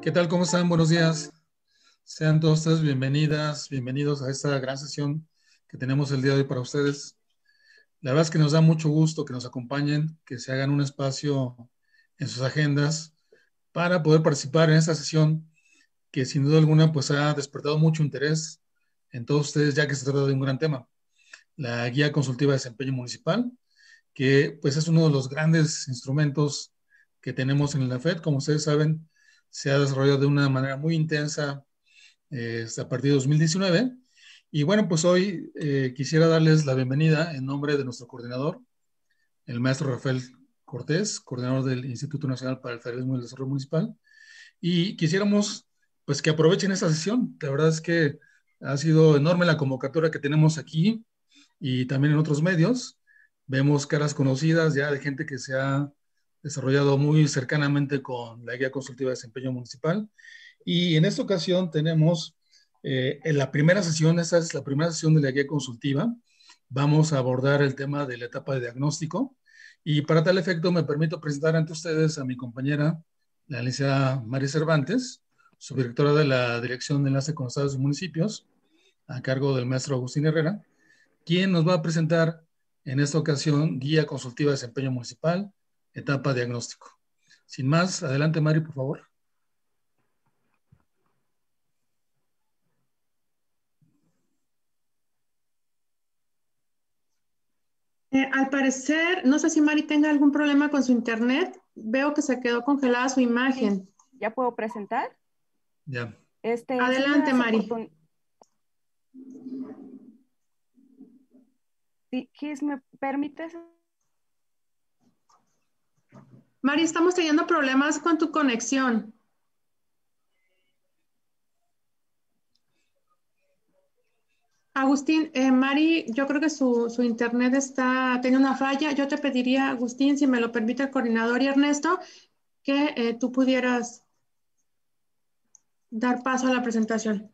¿Qué tal? ¿Cómo están? Buenos días. Sean todos ustedes bienvenidas, bienvenidos a esta gran sesión que tenemos el día de hoy para ustedes. La verdad es que nos da mucho gusto que nos acompañen, que se hagan un espacio en sus agendas para poder participar en esta sesión que sin duda alguna pues ha despertado mucho interés en todos ustedes, ya que se trata de un gran tema, la Guía Consultiva de Desempeño Municipal, que pues es uno de los grandes instrumentos que tenemos en la FED. Como ustedes saben, se ha desarrollado de una manera muy intensa a partir de 2019. Y bueno, pues hoy quisiera darles la bienvenida en nombre de nuestro coordinador, el maestro Rafael Cortés, coordinador del Instituto Nacional para el Federalismo y el Desarrollo Municipal. Y quisiéramos pues que aprovechen esta sesión. La verdad es que ha sido enorme la convocatoria que tenemos aquí y también en otros medios. Vemos caras conocidas ya de gente que se ha desarrollado muy cercanamente con la Guía Consultiva de Desempeño Municipal. Y en esta ocasión tenemos en la primera sesión, esta es la primera sesión de la Guía Consultiva. Vamos a abordar el tema de la etapa de diagnóstico. Y para tal efecto me permito presentar ante ustedes a mi compañera, la licenciada María Cervantes, subdirectora de la Dirección de Enlace con Estados y Municipios, a cargo del maestro Agustín Herrera, quien nos va a presentar en esta ocasión Guía Consultiva de Desempeño Municipal, etapa diagnóstico. Sin más, adelante Mari, por favor. Al parecer, no sé si Mari tenga algún problema con su internet. Veo que se quedó congelada su imagen. Sí, ¿ya puedo presentar? Ya. Adelante, Mari. Sí, Gis, ¿me permites? Mari, estamos teniendo problemas con tu conexión. Agustín, Mari, yo creo que su internet tiene una falla. Yo te pediría, Agustín, si me lo permite el coordinador y Ernesto, que tú pudieras dar paso a la presentación.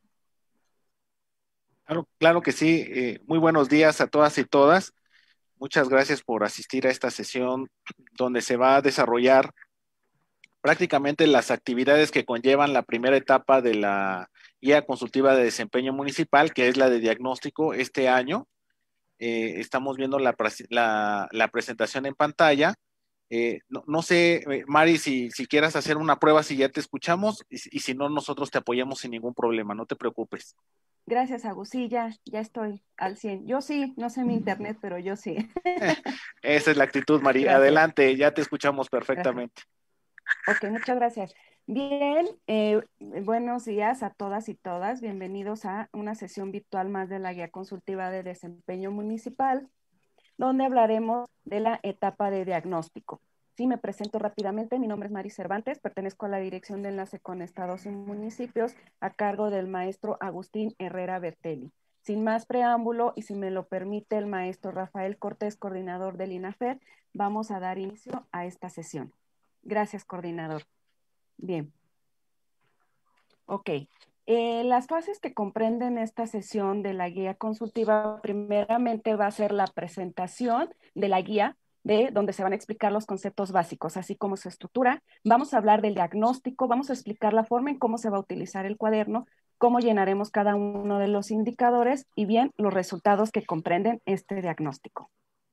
Claro que sí. Muy buenos días a todas y todas. Muchas gracias por asistir a esta sesión donde se va a desarrollar prácticamente las actividades que conllevan la primera etapa de la Guía Consultiva de Desempeño Municipal, que es la de diagnóstico este año. Estamos viendo la presentación en pantalla. No sé, Mari, si quieras hacer una prueba, si ya te escuchamos, y si no, nosotros te apoyamos sin ningún problema, no te preocupes. Gracias, Agus. Sí, ya estoy al 100. Yo sí, no sé mi internet, pero yo sí. Esa es la actitud, Mari. Gracias. Adelante, ya te escuchamos perfectamente. Gracias. Ok, muchas gracias. Bien, buenos días a todas y todas. Bienvenidos a una sesión virtual más de la Guía Consultiva de Desempeño Municipal, donde hablaremos de la etapa de diagnóstico. Sí, me presento rápidamente. Mi nombre es Mari Cervantes, pertenezco a la Dirección de Enlace con Estados y Municipios a cargo del maestro Agustín Herrera Bertelli. Sin más preámbulo y si me lo permite el maestro Rafael Cortés, coordinador del INAFED, vamos a dar inicio a esta sesión. Gracias, coordinador. Bien. Ok. Las fases que comprenden esta sesión de la guía consultiva, primeramente va a ser la presentación de la guía, donde se van a explicar los conceptos básicos, así como su estructura. Vamos a hablar del diagnóstico, vamos a explicar la forma en cómo se va a utilizar el cuaderno, cómo llenaremos cada uno de los indicadores y bien los resultados que comprenden este diagnóstico.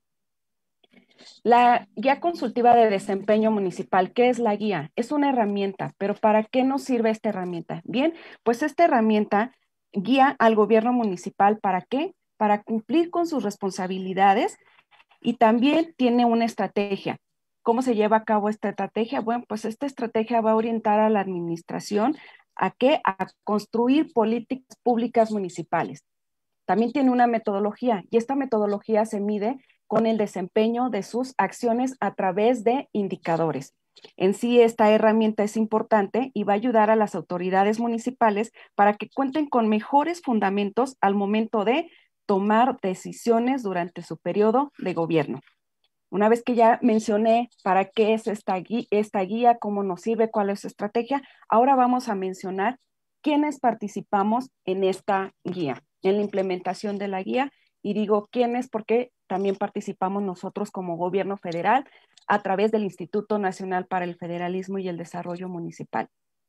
La guía consultiva de desempeño municipal, ¿qué es la guía? Es una herramienta, pero ¿para qué nos sirve esta herramienta? Bien, pues esta herramienta guía al gobierno municipal, ¿para qué? Para cumplir con sus responsabilidades y también tiene una estrategia. ¿Cómo se lleva a cabo esta estrategia? Bueno, pues esta estrategia va a orientar a la administración ¿a qué? A construir políticas públicas municipales. También tiene una metodología y esta metodología se mide con el desempeño de sus acciones a través de indicadores. En sí, esta herramienta es importante y va a ayudar a las autoridades municipales para que cuenten con mejores fundamentos al momento de tomar decisiones durante su periodo de gobierno. Una vez que ya mencioné para qué es esta guía, cómo nos sirve, cuál es su estrategia, ahora vamos a mencionar quiénes participamos en esta guía, en la implementación de la guía. Y digo quiénes porque también participamos nosotros como gobierno federal a través del Instituto Nacional para el Federalismo y el Desarrollo Municipal.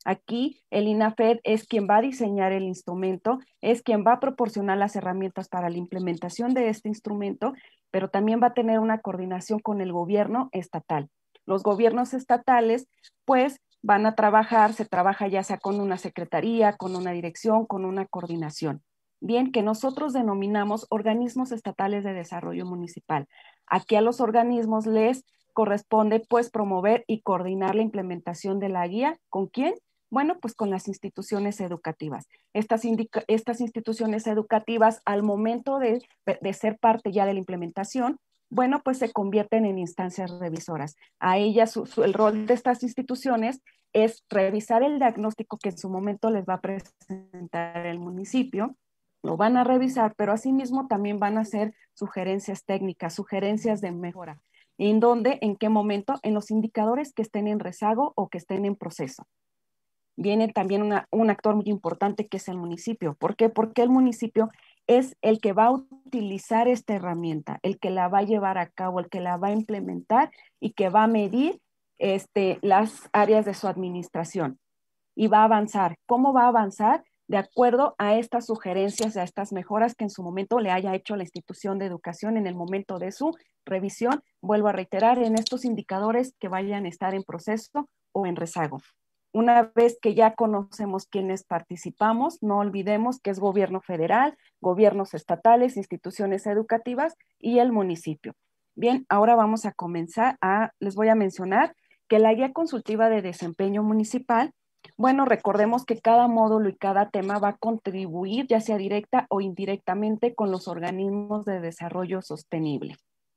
Aquí el INAFED es quien va a diseñar el instrumento, es quien va a proporcionar las herramientas para la implementación de este instrumento, pero también va a tener una coordinación con el gobierno estatal. Los gobiernos estatales, pues, van a trabajar, se trabaja ya sea con una secretaría, con una dirección, con una coordinación. Bien, que nosotros denominamos organismos estatales de desarrollo municipal. Aquí a los organismos les corresponde, pues, promover y coordinar la implementación de la guía. ¿Con quién? Bueno, pues con las instituciones educativas. Estas instituciones educativas, al momento de ser parte ya de la implementación, bueno, pues se convierten en instancias revisoras. A ellas, el rol de estas instituciones es revisar el diagnóstico que en su momento les va a presentar el municipio, lo van a revisar, pero asimismo también van a hacer sugerencias técnicas, sugerencias de mejora. ¿En dónde? ¿En qué momento? En los indicadores que estén en rezago o que estén en proceso. Viene también un actor muy importante que es el municipio. ¿Por qué? Porque el municipio es el que va a utilizar esta herramienta, el que la va a llevar a cabo, el que la va a implementar y que va a medir las áreas de su administración y va a avanzar. ¿Cómo va a avanzar? De acuerdo a estas sugerencias, a estas mejoras que en su momento le haya hecho la institución de educación en el momento de su revisión. Vuelvo a reiterar, en estos indicadores que vayan a estar en proceso o en rezago. Una vez que ya conocemos quiénes participamos, no olvidemos que es gobierno federal, gobiernos estatales, instituciones educativas y el municipio. Bien, ahora vamos a comenzar les voy a mencionar que la guía consultiva de desempeño municipal, bueno, recordemos que cada módulo y cada tema va a contribuir, ya sea directa o indirectamente, con los organismos de desarrollo sostenible.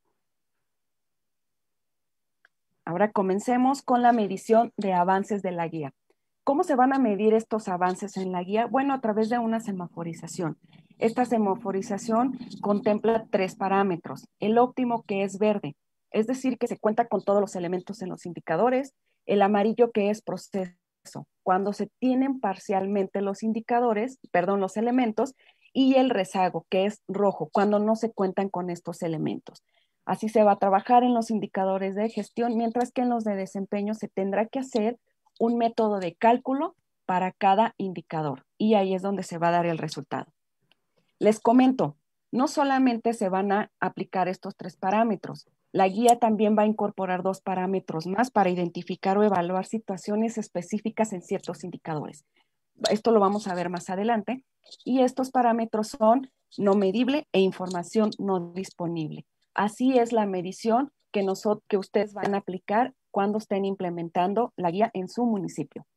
Ahora comencemos con la medición de avances de la guía. ¿Cómo se van a medir estos avances en la guía? Bueno, a través de una semaforización. Esta semaforización contempla 3 parámetros. El óptimo, que es verde, es decir, que se cuenta con todos los elementos en los indicadores. El amarillo, que es proceso, cuando se tienen parcialmente los los elementos. Y el rezago, que es rojo, cuando no se cuentan con estos elementos. Así se va a trabajar en los indicadores de gestión, mientras que en los de desempeño se tendrá que hacer un método de cálculo para cada indicador y ahí es donde se va a dar el resultado. Les comento, no solamente se van a aplicar estos 3 parámetros, la guía también va a incorporar 2 parámetros más para identificar o evaluar situaciones específicas en ciertos indicadores. Esto lo vamos a ver más adelante y estos parámetros son no medible e información no disponible. Así es la medición que ustedes van a aplicar cuando estén implementando la guía en su municipio.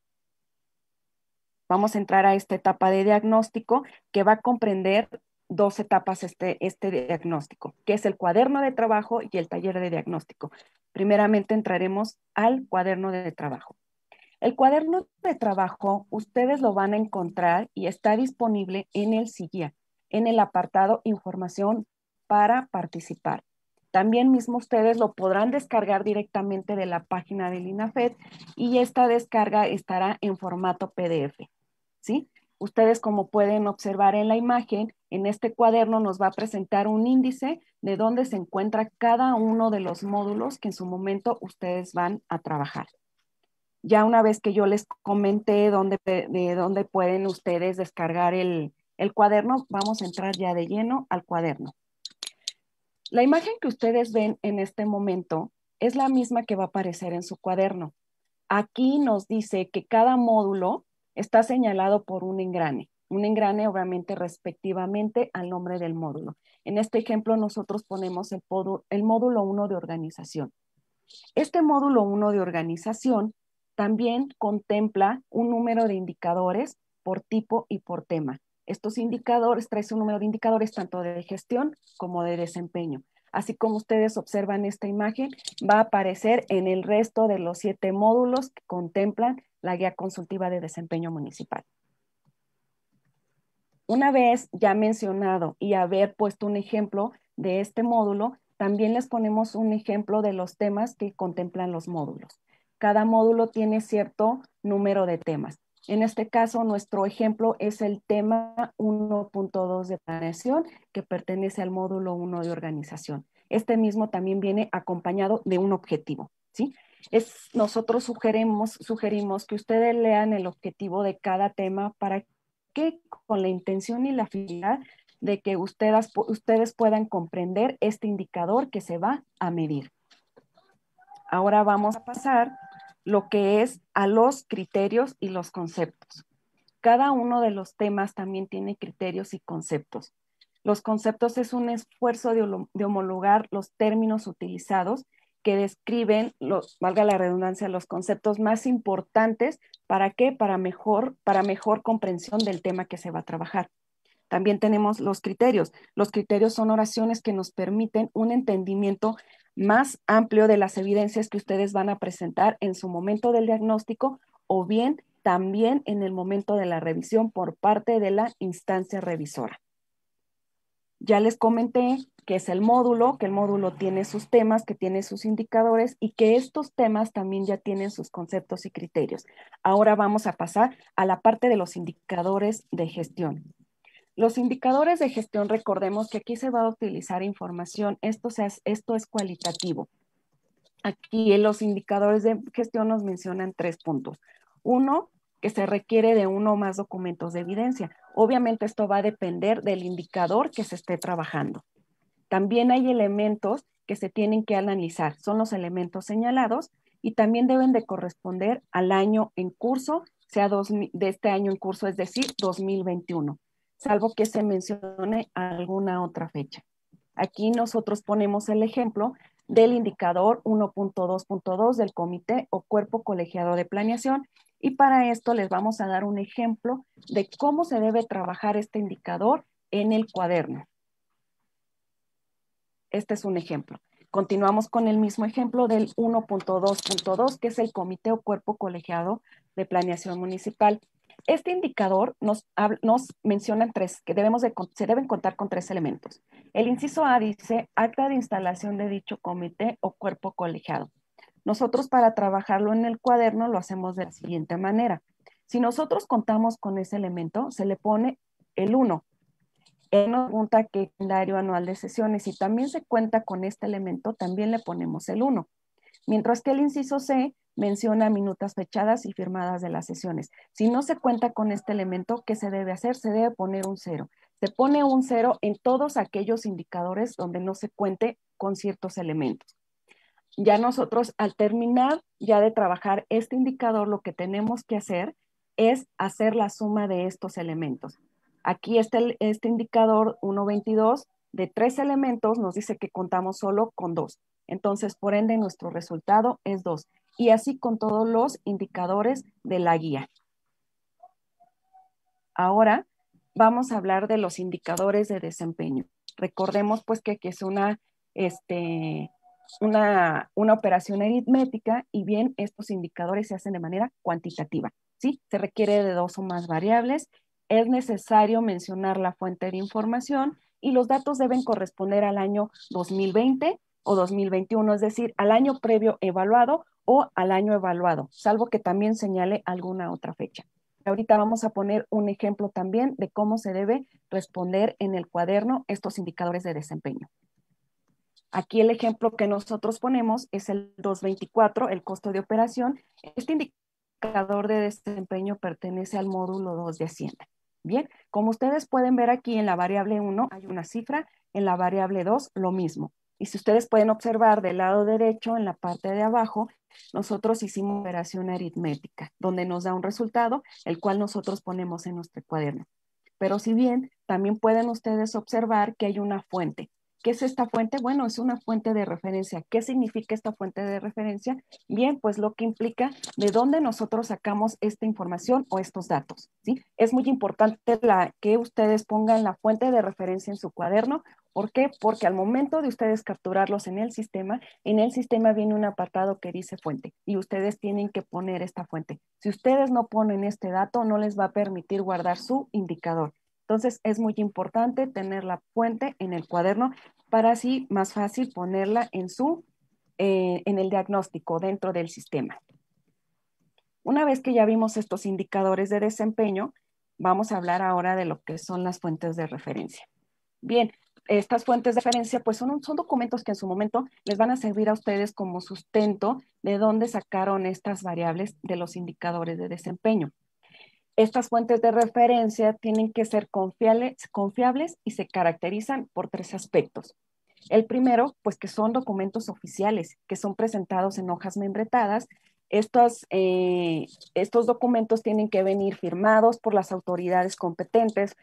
Vamos a entrar a esta etapa de diagnóstico que va a comprender 2 etapas este diagnóstico, que es el cuaderno de trabajo y el taller de diagnóstico. Primeramente entraremos al cuaderno de trabajo. El cuaderno de trabajo ustedes lo van a encontrar y está disponible en el SIGUIA, en el apartado Información para participar. También mismo ustedes lo podrán descargar directamente de la página del INAFED y esta descarga estará en formato PDF, ¿sí? Ustedes, como pueden observar en la imagen, en este cuaderno nos va a presentar un índice de dónde se encuentra cada uno de los módulos que en su momento ustedes van a trabajar. Ya una vez que yo les comenté de dónde pueden ustedes descargar el cuaderno, vamos a entrar ya de lleno al cuaderno. La imagen que ustedes ven en este momento es la misma que va a aparecer en su cuaderno. Aquí nos dice que cada módulo está señalado por un engrane obviamente respectivamente al nombre del módulo. En este ejemplo nosotros ponemos el módulo 1 de organización. Este módulo 1 de organización también contempla un número de indicadores por tipo y por tema. Estos indicadores, trae un número de indicadores tanto de gestión como de desempeño. Así como ustedes observan esta imagen, va a aparecer en el resto de los 7 módulos que contemplan la guía consultiva de desempeño municipal. Una vez ya mencionado y haber puesto un ejemplo de este módulo, también les ponemos un ejemplo de los temas que contemplan los módulos. Cada módulo tiene cierto número de temas. En este caso, nuestro ejemplo es el tema 1.2 de planeación, que pertenece al módulo 1 de organización. Este mismo también viene acompañado de un objetivo, ¿sí? Nosotros sugerimos que ustedes lean el objetivo de cada tema para que con la intención y la finalidad de que ustedes puedan comprender este indicador que se va a medir. Ahora vamos a pasar lo que es a los criterios y los conceptos. Cada uno de los temas también tiene criterios y conceptos. Los conceptos es un esfuerzo de homologar los términos utilizados que describen, valga la redundancia, los conceptos más importantes. ¿Para qué? Para mejor comprensión del tema que se va a trabajar. También tenemos los criterios. Los criterios son oraciones que nos permiten un entendimiento más amplio de las evidencias que ustedes van a presentar en su momento del diagnóstico o bien también en el momento de la revisión por parte de la instancia revisora. Ya les comenté que es el módulo, que el módulo tiene sus temas, que tiene sus indicadores y que estos temas también ya tienen sus conceptos y criterios. Ahora vamos a pasar a la parte de los indicadores de gestión. Los indicadores de gestión, recordemos que aquí se va a utilizar información, esto es cualitativo. Aquí en los indicadores de gestión nos mencionan 3 puntos. Uno, que se requiere de uno o más documentos de evidencia. Obviamente esto va a depender del indicador que se esté trabajando. También hay elementos que se tienen que analizar, son los elementos señalados y también deben de corresponder al año en curso, sea de este año en curso, es decir, 2021, salvo que se mencione alguna otra fecha. Aquí nosotros ponemos el ejemplo del indicador 1.2.2 del comité o cuerpo colegiado de planeación y para esto les vamos a dar un ejemplo de cómo se debe trabajar este indicador en el cuaderno. Este es un ejemplo. Continuamos con el mismo ejemplo del 1.2.2, que es el comité o cuerpo colegiado de planeación municipal. Este indicador nos menciona se deben contar con 3 elementos. El inciso A dice acta de instalación de dicho comité o cuerpo colegiado. Nosotros para trabajarlo en el cuaderno lo hacemos de la siguiente manera. Si nosotros contamos con ese elemento, se le pone el 1. Él nos pregunta qué calendario anual de sesiones y también se cuenta con este elemento, también le ponemos el 1. Mientras que el inciso C menciona minutas fechadas y firmadas de las sesiones. Si no se cuenta con este elemento, ¿qué se debe hacer? Se debe poner un 0. Se pone un 0 en todos aquellos indicadores donde no se cuente con ciertos elementos. Ya nosotros al terminar ya de trabajar este indicador, lo que tenemos que hacer es hacer la suma de estos elementos. Aquí este indicador 1.22 de 3 elementos nos dice que contamos solo con 2. Entonces, por ende, nuestro resultado es 2. Y así con todos los indicadores de la guía. Ahora vamos a hablar de los indicadores de desempeño. Recordemos pues que aquí es una operación aritmética y bien estos indicadores se hacen de manera cuantitativa. ¿Sí? Se requiere de 2 o más variables. Es necesario mencionar la fuente de información y los datos deben corresponder al año 2020 o 2021, es decir, al año previo evaluado o al año evaluado, salvo que también señale alguna otra fecha. Ahorita vamos a poner un ejemplo también de cómo se debe responder en el cuaderno estos indicadores de desempeño. Aquí el ejemplo que nosotros ponemos es el 224, el costo de operación. Este indicador de desempeño pertenece al módulo 2 de Hacienda. Bien, como ustedes pueden ver aquí en la variable 1 hay una cifra, en la variable 2 lo mismo. Y si ustedes pueden observar del lado derecho, en la parte de abajo, nosotros hicimos operación aritmética, donde nos da un resultado, el cual nosotros ponemos en nuestro cuaderno. Pero si bien, también pueden ustedes observar que hay una fuente. ¿Qué es esta fuente? Bueno, es una fuente de referencia. ¿Qué significa esta fuente de referencia? Bien, pues lo que implica de dónde nosotros sacamos esta información o estos datos, ¿sí? Es muy importante que ustedes pongan la fuente de referencia en su cuaderno. ¿Por qué? Porque al momento de ustedes capturarlos en el sistema viene un apartado que dice fuente y ustedes tienen que poner esta fuente. Si ustedes no ponen este dato, no les va a permitir guardar su indicador. Entonces, es muy importante tener la fuente en el cuaderno para así más fácil ponerla en el diagnóstico dentro del sistema. Una vez que ya vimos estos indicadores de desempeño, vamos a hablar ahora de lo que son las fuentes de referencia. Bien, estas fuentes de referencia pues son documentos que en su momento les van a servir a ustedes como sustento de dónde sacaron estas variables de los indicadores de desempeño. Estas fuentes de referencia tienen que ser confiables y se caracterizan por 3 aspectos. El primero, pues que son documentos oficiales, que son presentados en hojas membretadas. Estos documentos tienen que venir firmados por las autoridades competentes,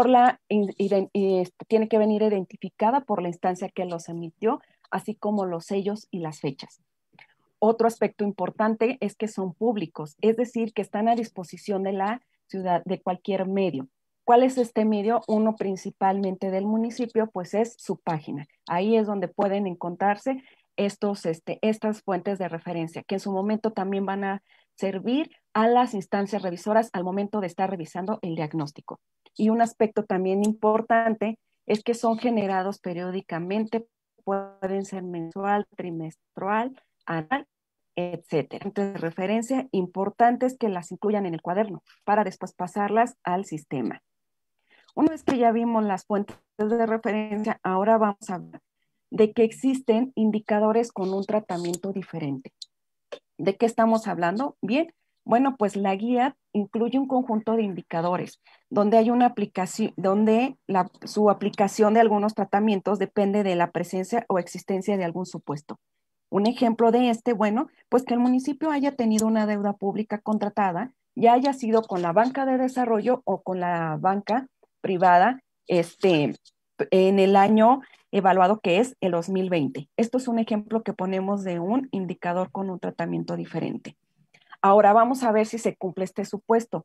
tiene que venir identificada por la instancia que los emitió, así como los sellos y las fechas. Otro aspecto importante es que son públicos, es decir, que están a disposición de la ciudad, de cualquier medio. ¿Cuál es este medio? Uno principalmente del municipio, pues es su página. Ahí es donde pueden encontrarse estas fuentes de referencia, que en su momento también van a servir a las instancias revisoras al momento de estar revisando el diagnóstico. Y un aspecto también importante es que son generados periódicamente, pueden ser mensual, trimestral, anual, etcétera. Entonces, de referencia importantes que las incluyan en el cuaderno para después pasarlas al sistema. Una vez que ya vimos las fuentes de referencia, ahora vamos a ver de que existen indicadores con un tratamiento diferente. ¿De qué estamos hablando? Bien, bueno, pues la guía incluye un conjunto de indicadores donde hay una aplicación, donde su aplicación de algunos tratamientos depende de la presencia o existencia de algún supuesto. Un ejemplo de bueno, pues que el municipio haya tenido una deuda pública contratada, ya haya sido con la banca de desarrollo o con la banca privada, en el año evaluado que es el 2020. Esto es un ejemplo que ponemos de un indicador con un tratamiento diferente. Ahora vamos a ver si se cumple este supuesto.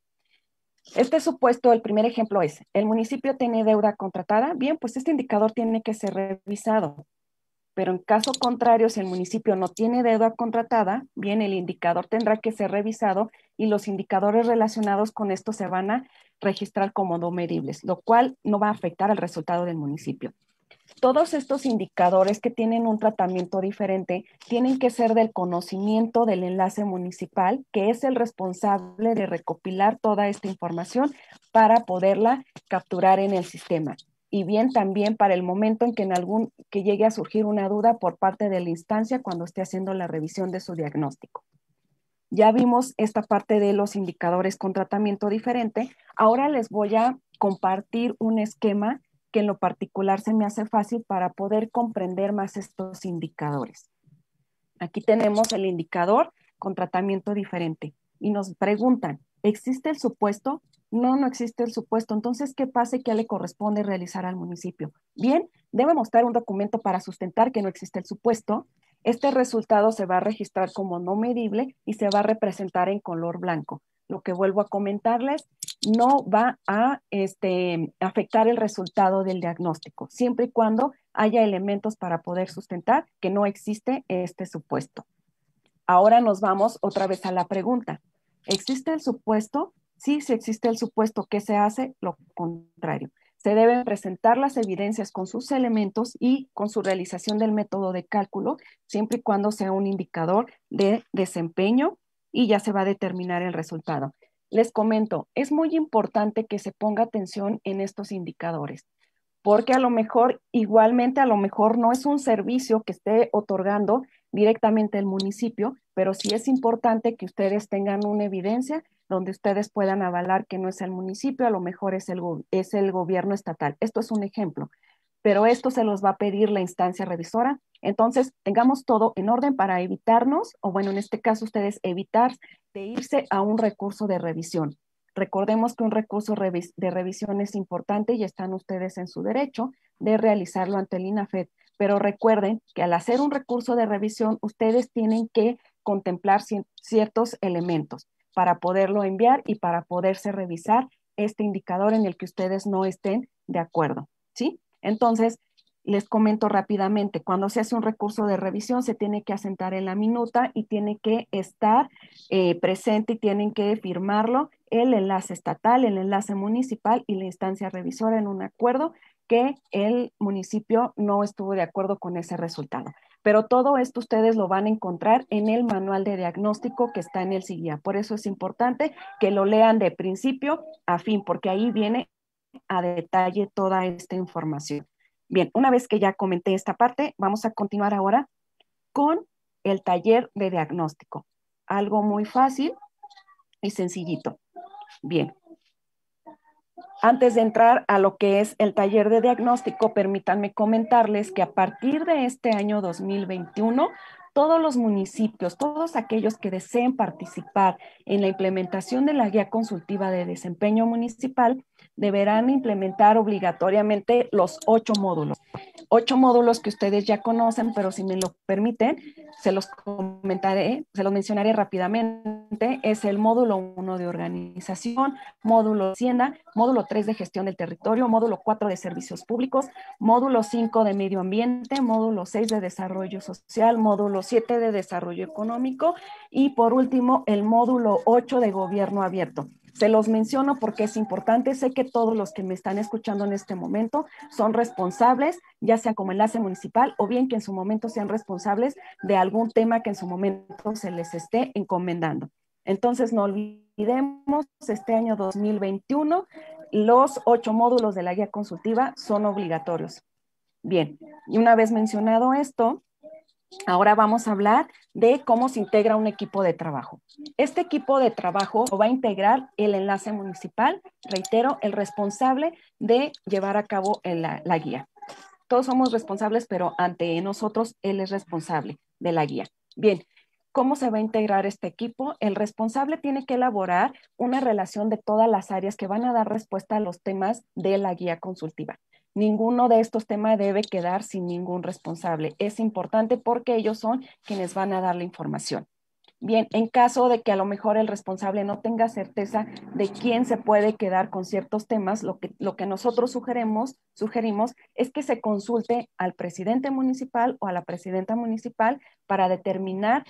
Este supuesto, el primer ejemplo es, el municipio tiene deuda contratada, bien, pues este indicador tiene que ser revisado. Pero en caso contrario, si el municipio no tiene deuda contratada, bien, el indicador tendrá que ser revisado y los indicadores relacionados con esto se van a registrar como no medibles, lo cual no va a afectar al resultado del municipio. Todos estos indicadores que tienen un tratamiento diferente tienen que ser del conocimiento del enlace municipal, que es el responsable de recopilar toda esta información para poderla capturar en el sistema. Y bien también para el momento en que llegue a surgir una duda por parte de la instancia cuando esté haciendo la revisión de su diagnóstico. Ya vimos esta parte de los indicadores con tratamiento diferente. Ahora les voy a compartir un esquema que en lo particular se me hace fácil para poder comprender más estos indicadores. Aquí tenemos el indicador con tratamiento diferente y nos preguntan, ¿existe el supuesto? No, no existe el supuesto. Entonces, ¿qué pasa y qué le corresponde realizar al municipio? Bien, debe mostrar un documento para sustentar que no existe el supuesto. Este resultado se va a registrar como no medible y se va a representar en color blanco. Lo que vuelvo a comentarles, no va a afectar el resultado del diagnóstico, siempre y cuando haya elementos para poder sustentar que no existe este supuesto. Ahora nos vamos otra vez a la pregunta. ¿Existe el supuesto? Sí, si existe el supuesto, ¿qué se hace? Lo contrario. Se deben presentar las evidencias con sus elementos y con su realización del método de cálculo, siempre y cuando sea un indicador de desempeño y ya se va a determinar el resultado. Les comento, es muy importante que se ponga atención en estos indicadores, porque a lo mejor, igualmente, a lo mejor no es un servicio que esté otorgando directamente el municipio, pero sí es importante que ustedes tengan una evidencia donde ustedes puedan avalar que no es el municipio, a lo mejor es el gobierno estatal. Esto es un ejemplo, pero esto se los va a pedir la instancia revisora. Entonces, tengamos todo en orden para evitarnos, o bueno, en este caso ustedes evitar de irse a un recurso de revisión. Recordemos que un recurso de revisión es importante y están ustedes en su derecho de realizarlo ante el INAFED, pero recuerden que al hacer un recurso de revisión, ustedes tienen que contemplar ciertos elementos para poderlo enviar y para poderse revisar este indicador en el que ustedes no estén de acuerdo, ¿sí? Entonces, les comento rápidamente, cuando se hace un recurso de revisión se tiene que asentar en la minuta y tiene que estar presente y tienen que firmarlo el enlace estatal, el enlace municipal y la instancia revisora en un acuerdo que el municipio no estuvo de acuerdo con ese resultado. Pero todo esto ustedes lo van a encontrar en el manual de diagnóstico que está en el SIGUIA. Por eso es importante que lo lean de principio a fin, porque ahí viene a detalle toda esta información. Bien, una vez que ya comenté esta parte, vamos a continuar ahora con el taller de diagnóstico. Algo muy fácil y sencillito. Bien. Antes de entrar a lo que es el taller de diagnóstico, permítanme comentarles que a partir de este año 2021, todos los municipios, todos aquellos que deseen participar en la implementación de la guía consultiva de desempeño municipal, deberán implementar obligatoriamente los 8 módulos. 8 módulos que ustedes ya conocen, pero si me lo permiten, se los comentaré, se los mencionaré rápidamente. Es el módulo 1 de organización, módulo Hacienda, módulo 3 de gestión del territorio, módulo 4 de servicios públicos, módulo 5 de medio ambiente, módulo 6 de desarrollo social, módulo 7 de desarrollo económico y por último el módulo 8 de gobierno abierto. Se los menciono porque es importante. Sé que todos los que me están escuchando en este momento son responsables, ya sea como enlace municipal o bien que en su momento sean responsables de algún tema que en su momento se les esté encomendando. Entonces, no olvidemos, este año 2021, los 8 módulos de la guía consultiva son obligatorios. Bien, y una vez mencionado esto, ahora vamos a hablar de cómo se integra un equipo de trabajo. Este equipo de trabajo lo va a integrar el enlace municipal, reitero, el responsable de llevar a cabo la guía. Todos somos responsables, pero ante nosotros él es responsable de la guía. Bien, ¿cómo se va a integrar este equipo? El responsable tiene que elaborar una relación de todas las áreas que van a dar respuesta a los temas de la guía consultiva. Ninguno de estos temas debe quedar sin ningún responsable. Es importante porque ellos son quienes van a dar la información. Bien, en caso de que a lo mejor el responsable no tenga certeza de quién se puede quedar con ciertos temas, lo que nosotros sugerimos es que se consulte al presidente municipal o a la presidenta municipal para determinar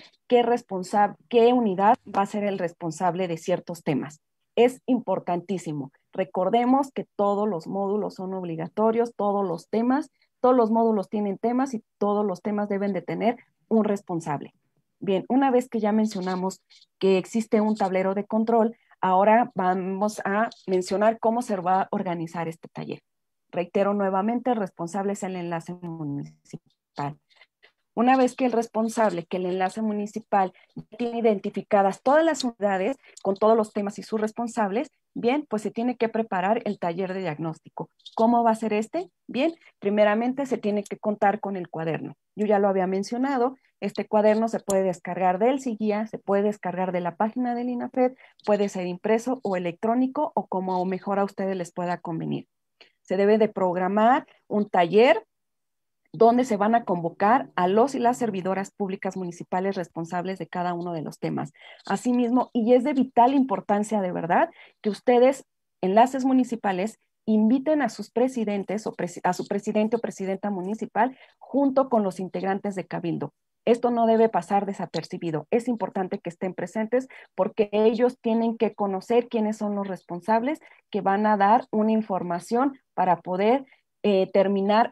qué unidad va a ser el responsable de ciertos temas. Es importantísimo. Recordemos que todos los módulos son obligatorios, todos los módulos tienen temas y todos los temas deben de tener un responsable. Bien, una vez que ya mencionamos que existe un tablero de control, ahora vamos a mencionar cómo se va a organizar este taller. Reitero nuevamente, el responsable es el enlace municipal. Una vez que el enlace municipal tiene identificadas todas las unidades con todos los temas y sus responsables, bien, pues se tiene que preparar el taller de diagnóstico. ¿Cómo va a ser este? Bien, primeramente se tiene que contar con el cuaderno. Yo ya lo había mencionado, este cuaderno se puede descargar del SIGUIA, se puede descargar de la página del INAFED, puede ser impreso o electrónico o como mejor a ustedes les pueda convenir. Se debe de programar un taller donde se van a convocar a los y las servidoras públicas municipales responsables de cada uno de los temas. Asimismo, y es de vital importancia de verdad, que ustedes, enlaces municipales, inviten a sus presidentes o a su presidente o presidenta municipal junto con los integrantes de Cabildo. Esto no debe pasar desapercibido. Es importante que estén presentes porque ellos tienen que conocer quiénes son los responsables que van a dar una información para poder terminar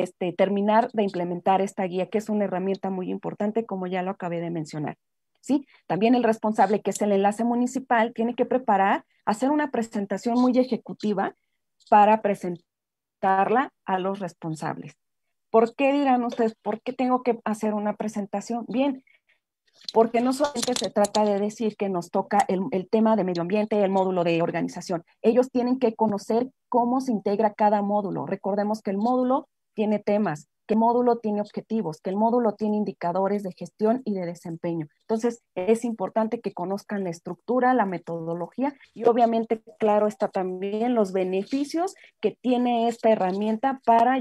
de implementar esta guía, que es una herramienta muy importante, como ya lo acabé de mencionar. ¿Sí? También el responsable, que es el enlace municipal, tiene que hacer una presentación muy ejecutiva para presentarla a los responsables. ¿Por qué dirán ustedes? ¿Por qué tengo que hacer una presentación? Bien, porque no solamente se trata de decir que nos toca el tema de medio ambiente, el módulo de organización. Ellos tienen que conocer cómo se integra cada módulo. Recordemos que el módulo tiene temas, que el módulo tiene objetivos, que el módulo tiene indicadores de gestión y de desempeño. Entonces, es importante que conozcan la estructura, la metodología y obviamente, claro, está también los beneficios que tiene esta herramienta para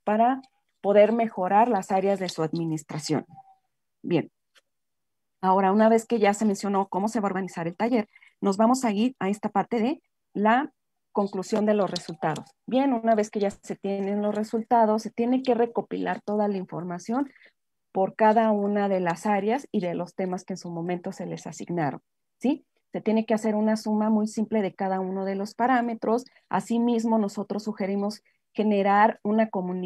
poder mejorar las áreas de su administración. Bien. Ahora, una vez que ya se mencionó cómo se va a organizar el taller, nos vamos a ir a esta parte de la conclusión de los resultados. Bien, una vez que ya se tienen los resultados, se tiene que recopilar toda la información por cada una de las áreas y de los temas que en su momento se les asignaron, ¿sí? Se tiene que hacer una suma muy simple de cada uno de los parámetros. Asimismo, nosotros sugerimos generar una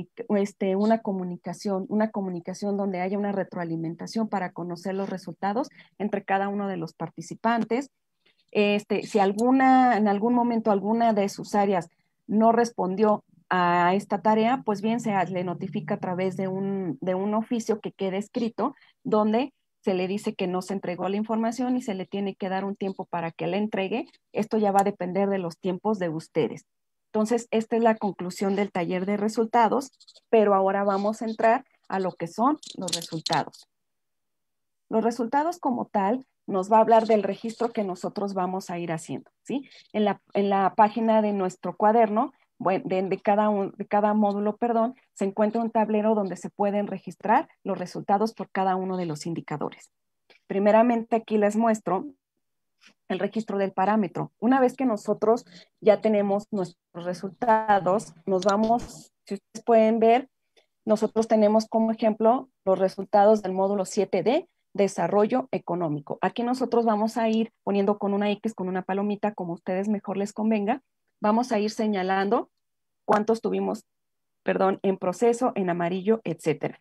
comunicación donde haya una retroalimentación para conocer los resultados entre cada uno de los participantes. Si en algún momento alguna de sus áreas no respondió a esta tarea, pues bien se le notifica a través de un oficio que quede escrito, donde se le dice que no se entregó la información y se le tiene que dar un tiempo para que la entregue. Esto ya va a depender de los tiempos de ustedes. Entonces, esta es la conclusión del taller de resultados, pero ahora vamos a entrar a lo que son los resultados. Los resultados como tal nos va a hablar del registro que nosotros vamos a ir haciendo, ¿sí? En la página de nuestro cuaderno, bueno, de cada módulo, perdón, se encuentra un tablero donde se pueden registrar los resultados por cada uno de los indicadores. Primeramente aquí les muestro el registro del parámetro. Una vez que nosotros ya tenemos nuestros resultados, nos vamos, si ustedes pueden ver, nosotros tenemos como ejemplo los resultados del módulo 7D, desarrollo económico. Aquí nosotros vamos a ir poniendo con una X, con una palomita, como a ustedes mejor les convenga. Vamos a ir señalando cuántos tuvimos, perdón, en proceso, en amarillo, etcétera.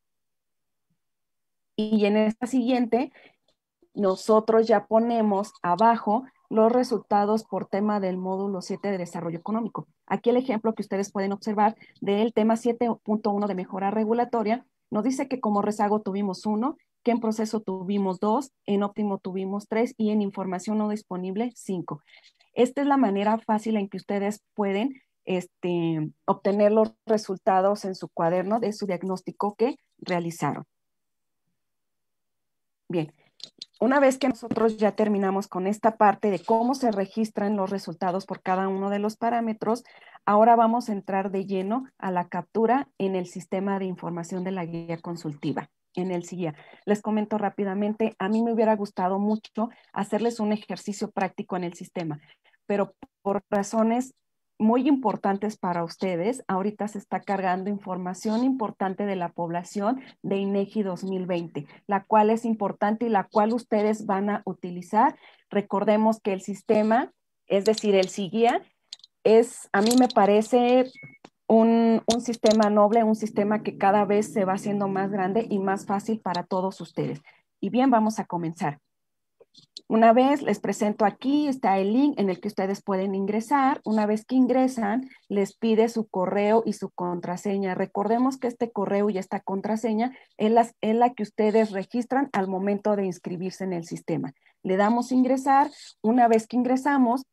Y en esta siguiente, nosotros ya ponemos abajo los resultados por tema del módulo 7 de desarrollo económico. Aquí el ejemplo que ustedes pueden observar del tema 7.1 de mejora regulatoria nos dice que como rezago tuvimos 1, que en proceso tuvimos 2, en óptimo tuvimos 3 y en información no disponible 5. Esta es la manera fácil en que ustedes pueden obtener los resultados en su cuaderno de su diagnóstico que realizaron. Bien. Una vez que nosotros ya terminamos con esta parte de cómo se registran los resultados por cada uno de los parámetros, ahora vamos a entrar de lleno a la captura en el sistema de información de la guía consultiva, en el SIGUIA. Les comento rápidamente, a mí me hubiera gustado mucho hacerles un ejercicio práctico en el sistema, pero por razones muy importantes para ustedes, ahorita se está cargando información importante de la población de INEGI 2020, la cual es importante y la cual ustedes van a utilizar. Recordemos que el sistema, es decir, el SIGUIA, a mí me parece un sistema noble, un sistema que cada vez se va haciendo más grande y más fácil para todos ustedes. Y bien, vamos a comenzar. Una vez les presento aquí, está el link en el que ustedes pueden ingresar. Una vez que ingresan, les pide su correo y su contraseña. Recordemos que este correo y esta contraseña es la que ustedes registran al momento de inscribirse en el sistema. Le damos ingresar. Una vez que ingresamos,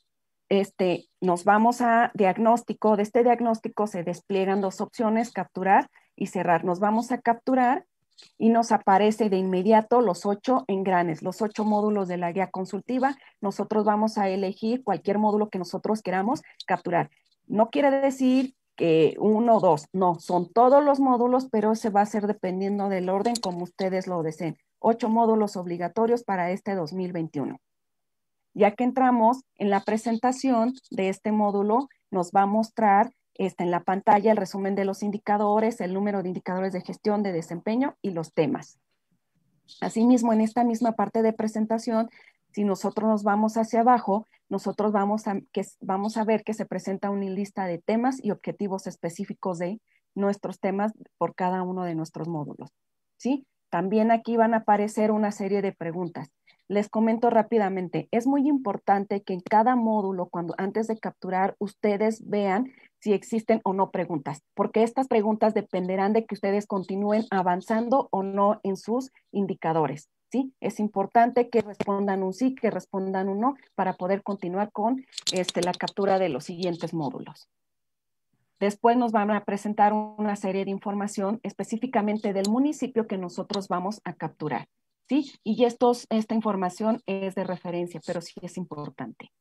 nos vamos a diagnóstico. De este diagnóstico se despliegan dos opciones, capturar y cerrar. Nos vamos a capturar y nos aparece de inmediato los 8 engranes, los 8 módulos de la guía consultiva. Nosotros vamos a elegir cualquier módulo que nosotros queramos capturar. No quiere decir que 1 o 2, no, son todos los módulos, pero se va a hacer dependiendo del orden como ustedes lo deseen. 8 módulos obligatorios para este 2021. Ya que entramos en la presentación de este módulo, nos va a mostrar en la pantalla el resumen de los indicadores, el número de indicadores de gestión, de desempeño y los temas. Asimismo, en esta misma parte de presentación, si nosotros nos vamos hacia abajo, nosotros vamos a ver que se presenta una lista de temas y objetivos específicos de nuestros temas por cada uno de nuestros módulos, ¿sí? También aquí van a aparecer una serie de preguntas. Les comento rápidamente, es muy importante que en cada módulo, antes de capturar, ustedes vean si existen o no preguntas, porque estas preguntas dependerán de que ustedes continúen avanzando o no en sus indicadores, ¿sí? Es importante que respondan un sí, que respondan un no, para poder continuar con la captura de los siguientes módulos. Después nos van a presentar una serie de información específicamente del municipio que nosotros vamos a capturar, ¿sí? Y esta información es de referencia, pero sí es importante.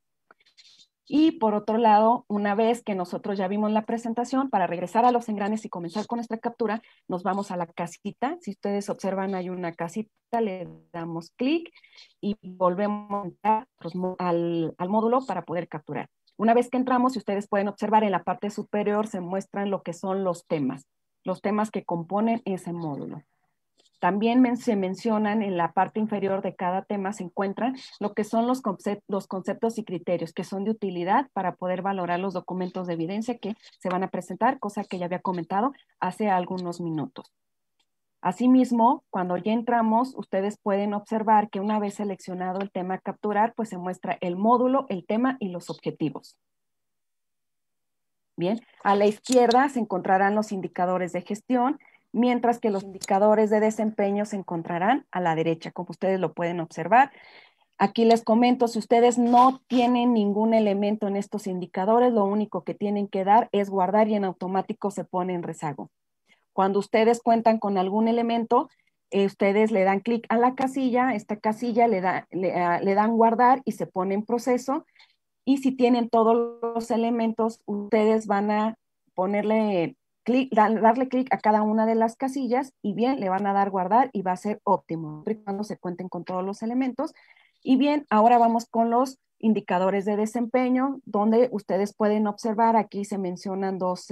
Y por otro lado, una vez que nosotros ya vimos la presentación, para regresar a los engranes y comenzar con nuestra captura, nos vamos a la casita. Si ustedes observan, hay una casita, le damos clic y volvemos a entrar al módulo para poder capturar. Una vez que entramos, si ustedes pueden observar, en la parte superior se muestran lo que son los temas que componen ese módulo. También se mencionan en la parte inferior de cada tema, se encuentran lo que son los conceptos y criterios que son de utilidad para poder valorar los documentos de evidencia que se van a presentar, cosa que ya había comentado hace algunos minutos. Asimismo, cuando ya entramos, ustedes pueden observar que una vez seleccionado el tema a capturar, pues se muestra el módulo, el tema y los objetivos. Bien, a la izquierda se encontrarán los indicadores de gestión, mientras que los indicadores de desempeño se encontrarán a la derecha, como ustedes lo pueden observar. Aquí les comento, si ustedes no tienen ningún elemento en estos indicadores, lo único que tienen que dar es guardar y en automático se pone en rezago. Cuando ustedes cuentan con algún elemento, ustedes le dan clic a la casilla, esta casilla le dan guardar y se pone en proceso. Y si tienen todos los elementos, ustedes van a ponerle clic, darle clic a cada una de las casillas y bien, le van a dar guardar y va a ser óptimo, cuando se cuenten con todos los elementos. Y bien, ahora vamos con los indicadores de desempeño, donde ustedes pueden observar, aquí se mencionan dos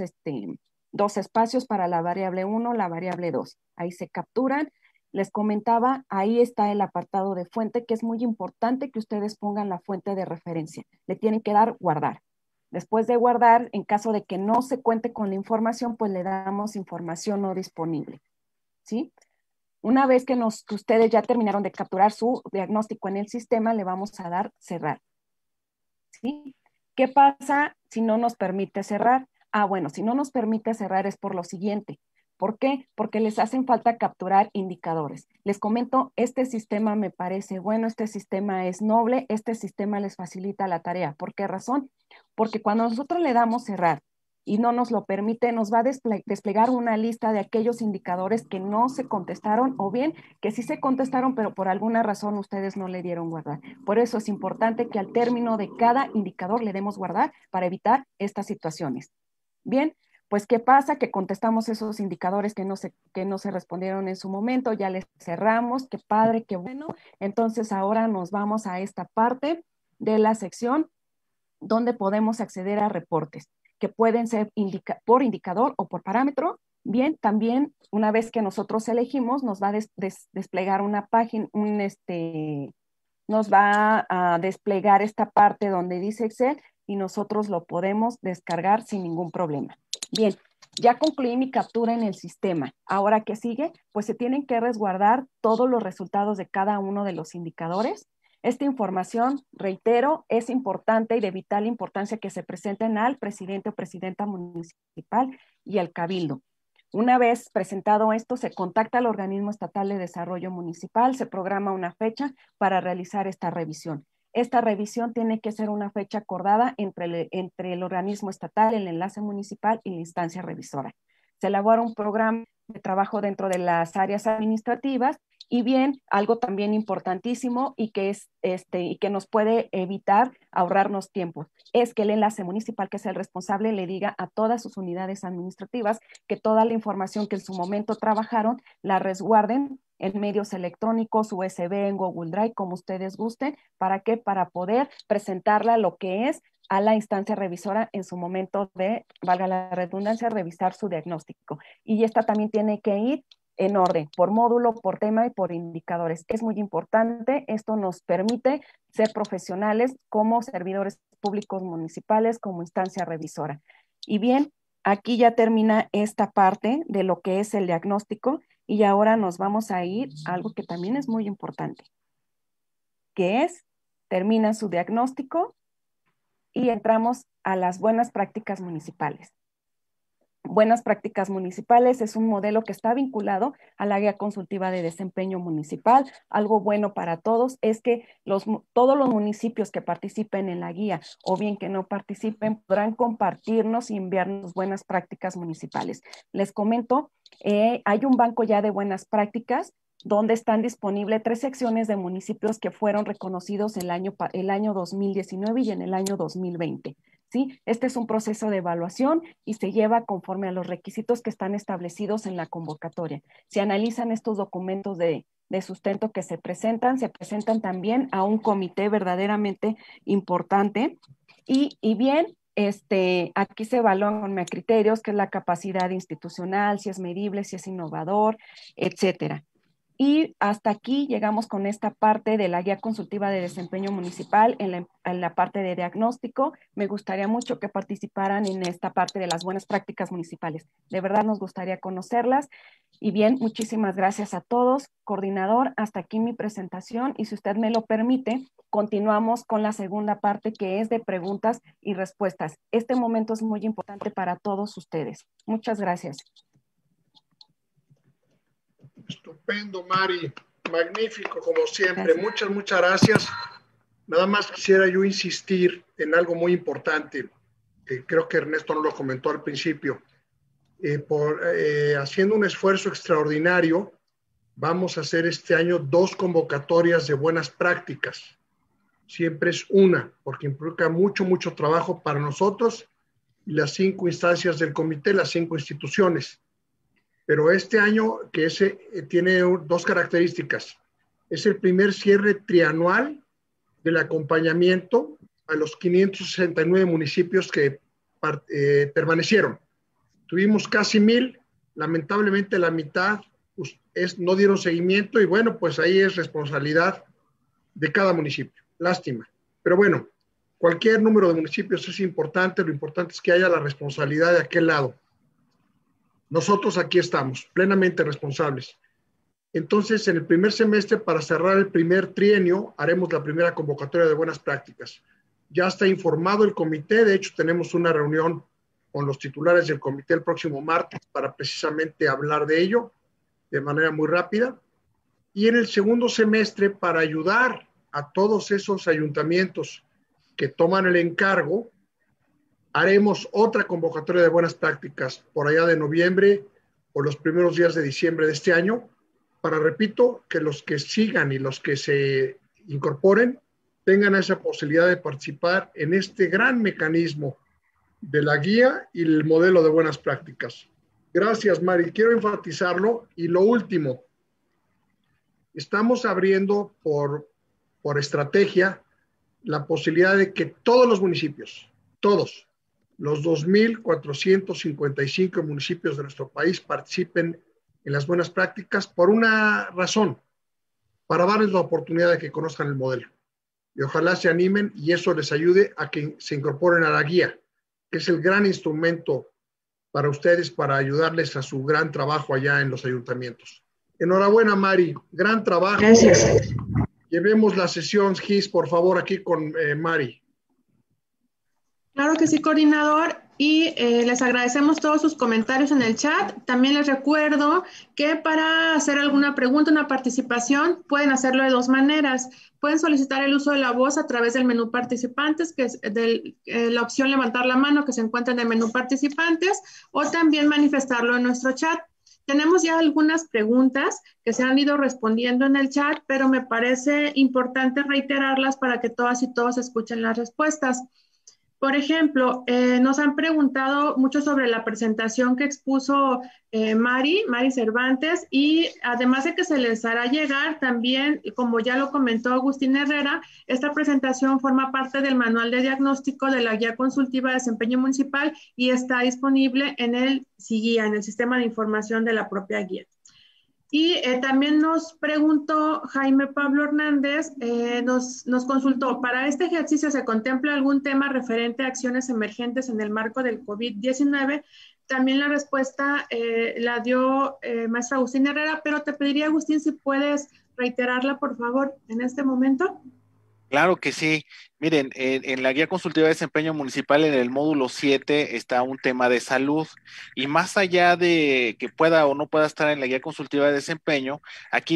espacios para la variable 1, la variable 2. Ahí se capturan. Les comentaba, ahí está el apartado de fuente, que es muy importante que ustedes pongan la fuente de referencia. Le tienen que dar guardar. Después de guardar, en caso de que no se cuente con la información, pues le damos información no disponible, ¿sí? Una vez que ustedes ya terminaron de capturar su diagnóstico en el sistema, le vamos a dar cerrar, ¿sí? ¿Qué pasa si no nos permite cerrar? Bueno, si no nos permite cerrar es por lo siguiente. ¿Por qué? Porque les hacen falta capturar indicadores. Les comento, este sistema me parece bueno, este sistema es noble, este sistema les facilita la tarea. ¿Por qué razón? Porque cuando nosotros le damos cerrar y no nos lo permite, nos va a desplegar una lista de aquellos indicadores que no se contestaron o bien que sí se contestaron, pero por alguna razón ustedes no le dieron guardar. Por eso es importante que al término de cada indicador le demos guardar para evitar estas situaciones. Bien, pues ¿qué pasa? Que contestamos esos indicadores que no se respondieron en su momento, ya les cerramos, qué padre, qué bueno. Entonces ahora nos vamos a esta parte de la sección donde podemos acceder a reportes, que pueden ser por indicador o por parámetro. Bien, también una vez que nosotros elegimos, nos va a desplegar una página, nos va a desplegar esta parte donde dice Excel y nosotros lo podemos descargar sin ningún problema. Bien, ya concluí mi captura en el sistema. Ahora, ¿qué sigue? Pues se tienen que resguardar todos los resultados de cada uno de los indicadores. Esta información, reitero, es importante y de vital importancia que se presenten al presidente o presidenta municipal y al cabildo. Una vez presentado esto, se contacta al organismo estatal de desarrollo municipal, se programa una fecha para realizar esta revisión. Esta revisión tiene que ser una fecha acordada entre el organismo estatal, el enlace municipal y la instancia revisora. Se elabora un programa de trabajo dentro de las áreas administrativas y bien, algo también importantísimo y que nos puede evitar ahorrarnos tiempo, es que el enlace municipal, que es el responsable, le diga a todas sus unidades administrativas que toda la información que en su momento trabajaron la resguarden en medios electrónicos, USB, en Google Drive, como ustedes gusten. ¿Para qué? Para poder presentarla lo que es a la instancia revisora en su momento de, valga la redundancia, revisar su diagnóstico. Y esta también tiene que ir en orden, por módulo, por tema y por indicadores. Es muy importante, esto nos permite ser profesionales como servidores públicos municipales, como instancia revisora. Y bien, aquí ya termina esta parte de lo que es el diagnóstico y ahora nos vamos a ir a algo que también es muy importante, que es, termina su diagnóstico y entramos a las buenas prácticas municipales. Buenas prácticas municipales es un modelo que está vinculado a la guía consultiva de desempeño municipal. Algo bueno para todos es que todos los municipios que participen en la guía o bien que no participen podrán compartirnos y enviarnos buenas prácticas municipales. Les comento, hay un banco ya de buenas prácticas donde están disponibles 3 secciones de municipios que fueron reconocidos el año 2019 y en el año 2020. ¿Sí? Este es un proceso de evaluación y se lleva conforme a los requisitos que están establecidos en la convocatoria. Se analizan estos documentos de sustento que se presentan también a un comité verdaderamente importante y bien, aquí se evalúan con criterios, que es la capacidad institucional, si es medible, si es innovador, etcétera. Y hasta aquí llegamos con esta parte de la guía consultiva de desempeño municipal en la parte de diagnóstico. Me gustaría mucho que participaran en esta parte de las buenas prácticas municipales. De verdad nos gustaría conocerlas. Y bien, muchísimas gracias a todos. Coordinador, hasta aquí mi presentación y si usted me lo permite, continuamos con la segunda parte, que es de preguntas y respuestas. Este momento es muy importante para todos ustedes. Muchas gracias. Estupendo, Mari. Magnífico, como siempre. Gracias. Muchas gracias. Nada más quisiera yo insistir en algo muy importante, que creo que Ernesto no lo comentó al principio. Haciendo un esfuerzo extraordinario, vamos a hacer este año 2 convocatorias de buenas prácticas. Siempre es una, porque implica mucho trabajo para nosotros y las 5 instancias del comité, las 5 instituciones. Pero este año, que tiene 2 características. Es el primer cierre trianual del acompañamiento a los 569 municipios que permanecieron. Tuvimos casi 1,000, lamentablemente la mitad no dieron seguimiento y bueno, pues ahí es responsabilidad de cada municipio. Lástima. Pero bueno, cualquier número de municipios es importante, lo importante es que haya la responsabilidad de aquel lado. Nosotros aquí estamos, plenamente responsables. Entonces, en el primer semestre, para cerrar el primer trienio, haremos la primera convocatoria de buenas prácticas. Ya está informado el comité, de hecho tenemos una reunión con los titulares del comité el próximo martes para precisamente hablar de ello de manera muy rápida. Y en el segundo semestre, para ayudar a todos esos ayuntamientos que toman el encargo, haremos otra convocatoria de buenas prácticas por allá de noviembre o los primeros días de diciembre de este año, para, repito, que los que sigan y los que se incorporen tengan esa posibilidad de participar en este gran mecanismo de la guía y el modelo de buenas prácticas. Gracias, Mari. Quiero enfatizarlo. Y lo último, estamos abriendo por estrategia la posibilidad de que todos los municipios, todos los 2,455 municipios de nuestro país participen en las buenas prácticas por una razón, para darles la oportunidad de que conozcan el modelo. Y ojalá se animen y eso les ayude a que se incorporen a la guía, que es el gran instrumento para ustedes, para ayudarles a su gran trabajo allá en los ayuntamientos. Enhorabuena, Mari, gran trabajo. Gracias. Llevemos la sesión, Gis, por favor, aquí con Mari. Claro que sí, coordinador, y les agradecemos todos sus comentarios en el chat. También les recuerdo que para hacer alguna pregunta, una participación, pueden hacerlo de 2 maneras. Pueden solicitar el uso de la voz a través del menú participantes, que es la opción levantar la mano que se encuentra en el menú participantes, o también manifestarlo en nuestro chat. Tenemos ya algunas preguntas que se han ido respondiendo en el chat, pero me parece importante reiterarlas para que todas y todos escuchen las respuestas. Por ejemplo, nos han preguntado mucho sobre la presentación que expuso Mari Cervantes, y además de que se les hará llegar también, como ya lo comentó Agustín Herrera, esta presentación forma parte del manual de diagnóstico de la guía consultiva de desempeño municipal y está disponible en el SIGUIA, en el sistema de información de la propia guía. Y también nos preguntó Jaime Pablo Hernández, nos consultó, ¿para este ejercicio se contempla algún tema referente a acciones emergentes en el marco del COVID-19? También la respuesta la dio maestra Agustín Herrera, pero te pediría, Agustín, si puedes reiterarla, por favor, en este momento. Claro que sí. Miren, en la guía consultiva de desempeño municipal, en el módulo 7, está un tema de salud, y más allá de que pueda o no pueda estar en la guía consultiva de desempeño, aquí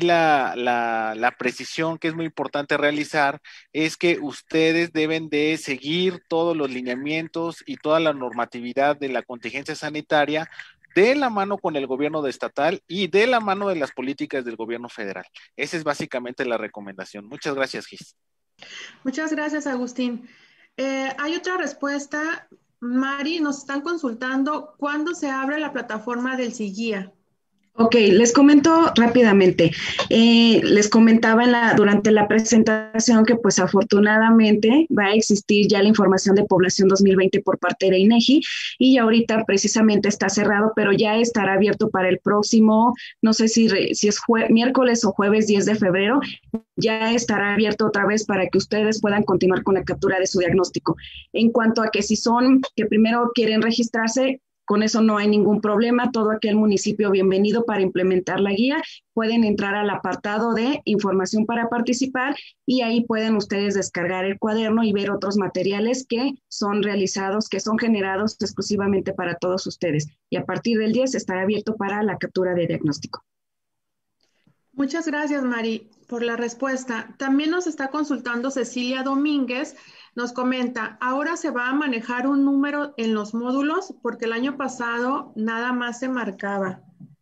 la precisión que es muy importante realizar es que ustedes deben de seguir todos los lineamientos y toda la normatividad de la contingencia sanitaria, de la mano con el gobierno estatal y de la mano de las políticas del gobierno federal. Esa es básicamente la recomendación. Muchas gracias, Gis. Muchas gracias, Agustín. Hay otra respuesta. Mari, nos están consultando cuándo se abre la plataforma del SIGUIA. Ok, les comento rápidamente. Les comentaba durante la presentación que pues afortunadamente va a existir ya la información de población 2020 por parte de INEGI, y ahorita precisamente está cerrado, pero ya estará abierto para el próximo, no sé si es miércoles o jueves 10 de febrero, ya estará abierto otra vez para que ustedes puedan continuar con la captura de su diagnóstico. En cuanto a que si que primero quieren registrarse, con eso no hay ningún problema. Todo aquel municipio bienvenido para implementar la guía. Pueden entrar al apartado de información para participar y ahí pueden ustedes descargar el cuaderno y ver otros materiales que son realizados, que son generados exclusivamente para todos ustedes. Y a partir del 10 estará abierto para la captura de diagnóstico. Muchas gracias, Mari, por la respuesta. También nos está consultando Cecilia Domínguez. Nos comenta, ahora se va a manejar un número en los módulos porque el año pasado nada más se marcaba.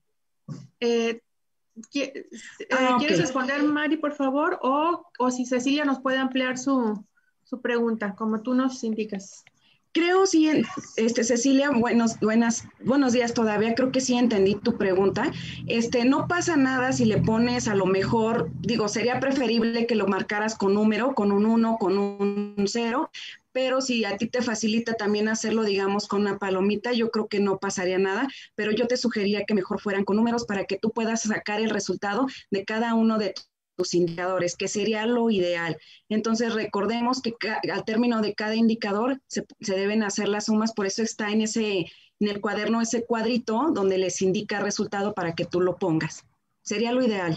¿Quieres responder, Mari, por favor? O si Cecilia nos puede ampliar su pregunta, como tú nos indicas. Creo sí, Cecilia, buenos días todavía, creo que sí entendí tu pregunta. No pasa nada si le pones a lo mejor, digo, sería preferible que lo marcaras con número, con un 1, con un 0, pero si a ti te facilita también hacerlo, digamos, con una palomita, yo creo que no pasaría nada, pero yo te sugeriría que mejor fueran con números para que tú puedas sacar el resultado de cada uno de tus indicadores, que sería lo ideal. Entonces recordemos que al término de cada indicador se deben hacer las sumas, por eso está en el cuaderno ese cuadrito donde les indica resultado para que tú lo pongas. Sería lo ideal.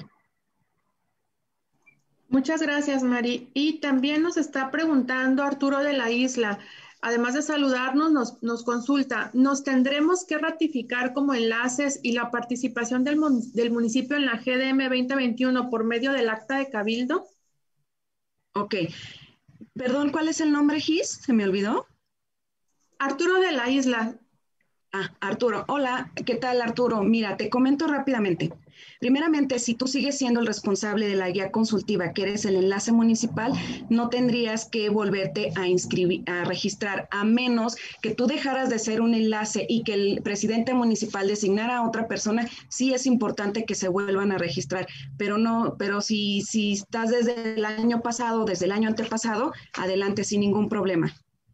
Muchas gracias, Mari. Y también nos está preguntando Arturo de la Isla, además de saludarnos, nos consulta, ¿nos tendremos que ratificar como enlaces y la participación del municipio en la GDM 2021 por medio del acta de cabildo? Ok. Perdón, ¿cuál es el nombre, Gis? ¿Se me olvidó? Arturo de la Isla. Arturo. Hola, ¿qué tal, Arturo? Mira, te comento rápidamente. Primeramente, si tú sigues siendo el responsable de la guía consultiva, que eres el enlace municipal, no tendrías que volverte a registrar, a menos que tú dejaras de ser un enlace y que el presidente municipal designara a otra persona. Sí es importante que se vuelvan a registrar, pero si estás desde el año pasado, desde el año antepasado, adelante sin ningún problema.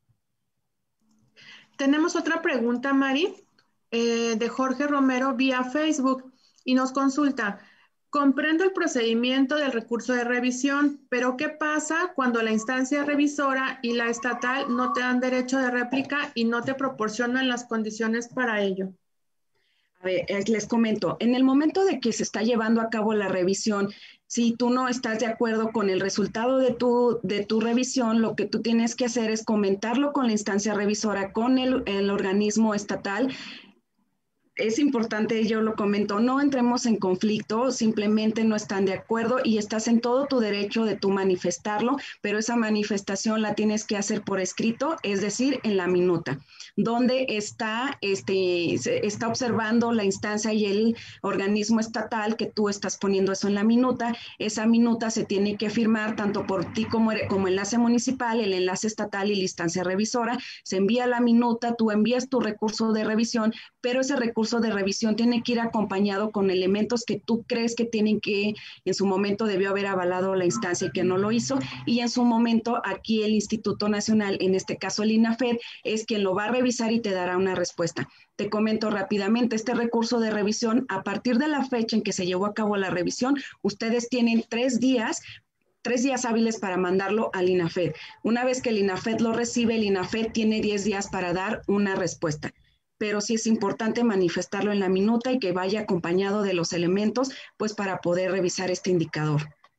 Tenemos otra pregunta, Mari, de Jorge Romero vía Facebook y nos consulta, comprendo el procedimiento del recurso de revisión, pero ¿qué pasa cuando la instancia revisora y la estatal no te dan derecho de réplica y no te proporcionan las condiciones para ello? A ver, les comento, en el momento de que se está llevando a cabo la revisión, si tú no estás de acuerdo con el resultado de tu revisión, lo que tú tienes que hacer es comentarlo con la instancia revisora, con el organismo estatal. Es importante, yo lo comento, no entremos en conflicto, simplemente no están de acuerdo y estás en todo tu derecho de tú manifestarlo, pero esa manifestación la tienes que hacer por escrito, es decir, en la minuta, donde está observando la instancia y el organismo estatal que tú estás poniendo eso en la minuta. Esa minuta se tiene que firmar tanto por ti como enlace municipal, el enlace estatal y la instancia revisora. Se envía la minuta, tú envías tu recurso de revisión, pero ese recurso de revisión tiene que ir acompañado con elementos que tú crees que tienen que, en su momento debió haber avalado la instancia y que no lo hizo, y en su momento aquí el Instituto Nacional, en este caso el INAFED, es quien lo va a revisar y te dará una respuesta. Te comento rápidamente, este recurso de revisión, a partir de la fecha en que se llevó a cabo la revisión, ustedes tienen 3 días hábiles para mandarlo al INAFED. Una vez que el INAFED lo recibe, el INAFED tiene 10 días para dar una respuesta. Pero sí es importante manifestarlo en la minuta y que vaya acompañado de los elementos, pues para poder revisar este indicador.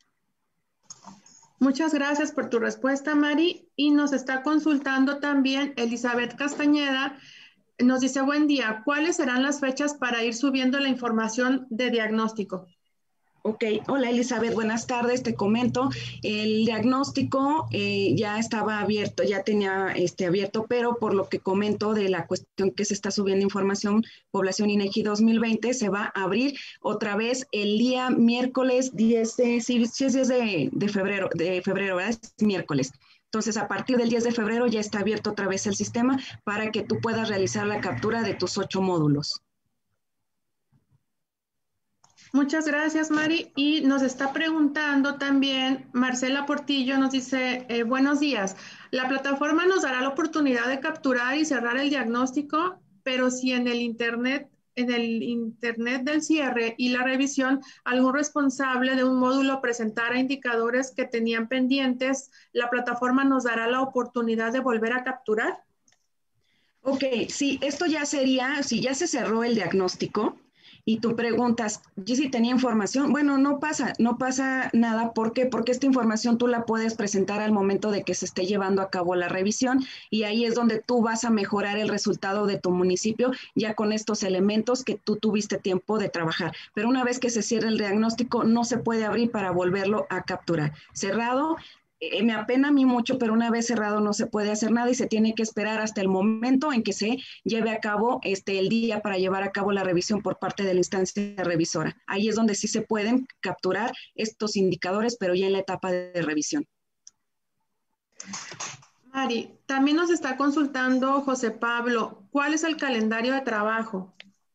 Muchas gracias por tu respuesta, Mari. Y nos está consultando también Elizabeth Castañeda. Nos dice, buen día, ¿cuáles serán las fechas para ir subiendo la información de diagnóstico? Ok, hola Elizabeth, buenas tardes, te comento, el diagnóstico ya estaba abierto, ya tenía abierto, pero por lo que comento de la cuestión que se está subiendo información, Población INEGI 2020, se va a abrir otra vez el día miércoles 10 de febrero, ¿verdad? Es miércoles. Entonces, a partir del 10 de febrero ya está abierto otra vez el sistema para que tú puedas realizar la captura de tus 8 módulos. Muchas gracias, Mari. Y nos está preguntando también, Marcela Portillo nos dice, buenos días, la plataforma nos dará la oportunidad de capturar y cerrar el diagnóstico, pero si en el internet del cierre y la revisión, algún responsable de un módulo presentara indicadores que tenían pendientes, ¿la plataforma nos dará la oportunidad de volver a capturar? Ok, sí, esto ya sería, si ya se cerró el diagnóstico y tú preguntas, yo sí tenía información, bueno, no pasa nada. ¿Por qué? Porque esta información tú la puedes presentar al momento de que se esté llevando a cabo la revisión y ahí es donde tú vas a mejorar el resultado de tu municipio ya con estos elementos que tú tuviste tiempo de trabajar. Pero una vez que se cierre el diagnóstico, no se puede abrir para volverlo a capturar. Cerrado, me apena a mí mucho, pero una vez cerrado no se puede hacer nada y se tiene que esperar hasta el momento en que se lleve a cabo el día para llevar a cabo la revisión por parte de la instancia revisora. Ahí es donde sí se pueden capturar estos indicadores, pero ya en la etapa de revisión. Mari, también nos está consultando José Pablo, ¿cuál es el calendario de trabajo?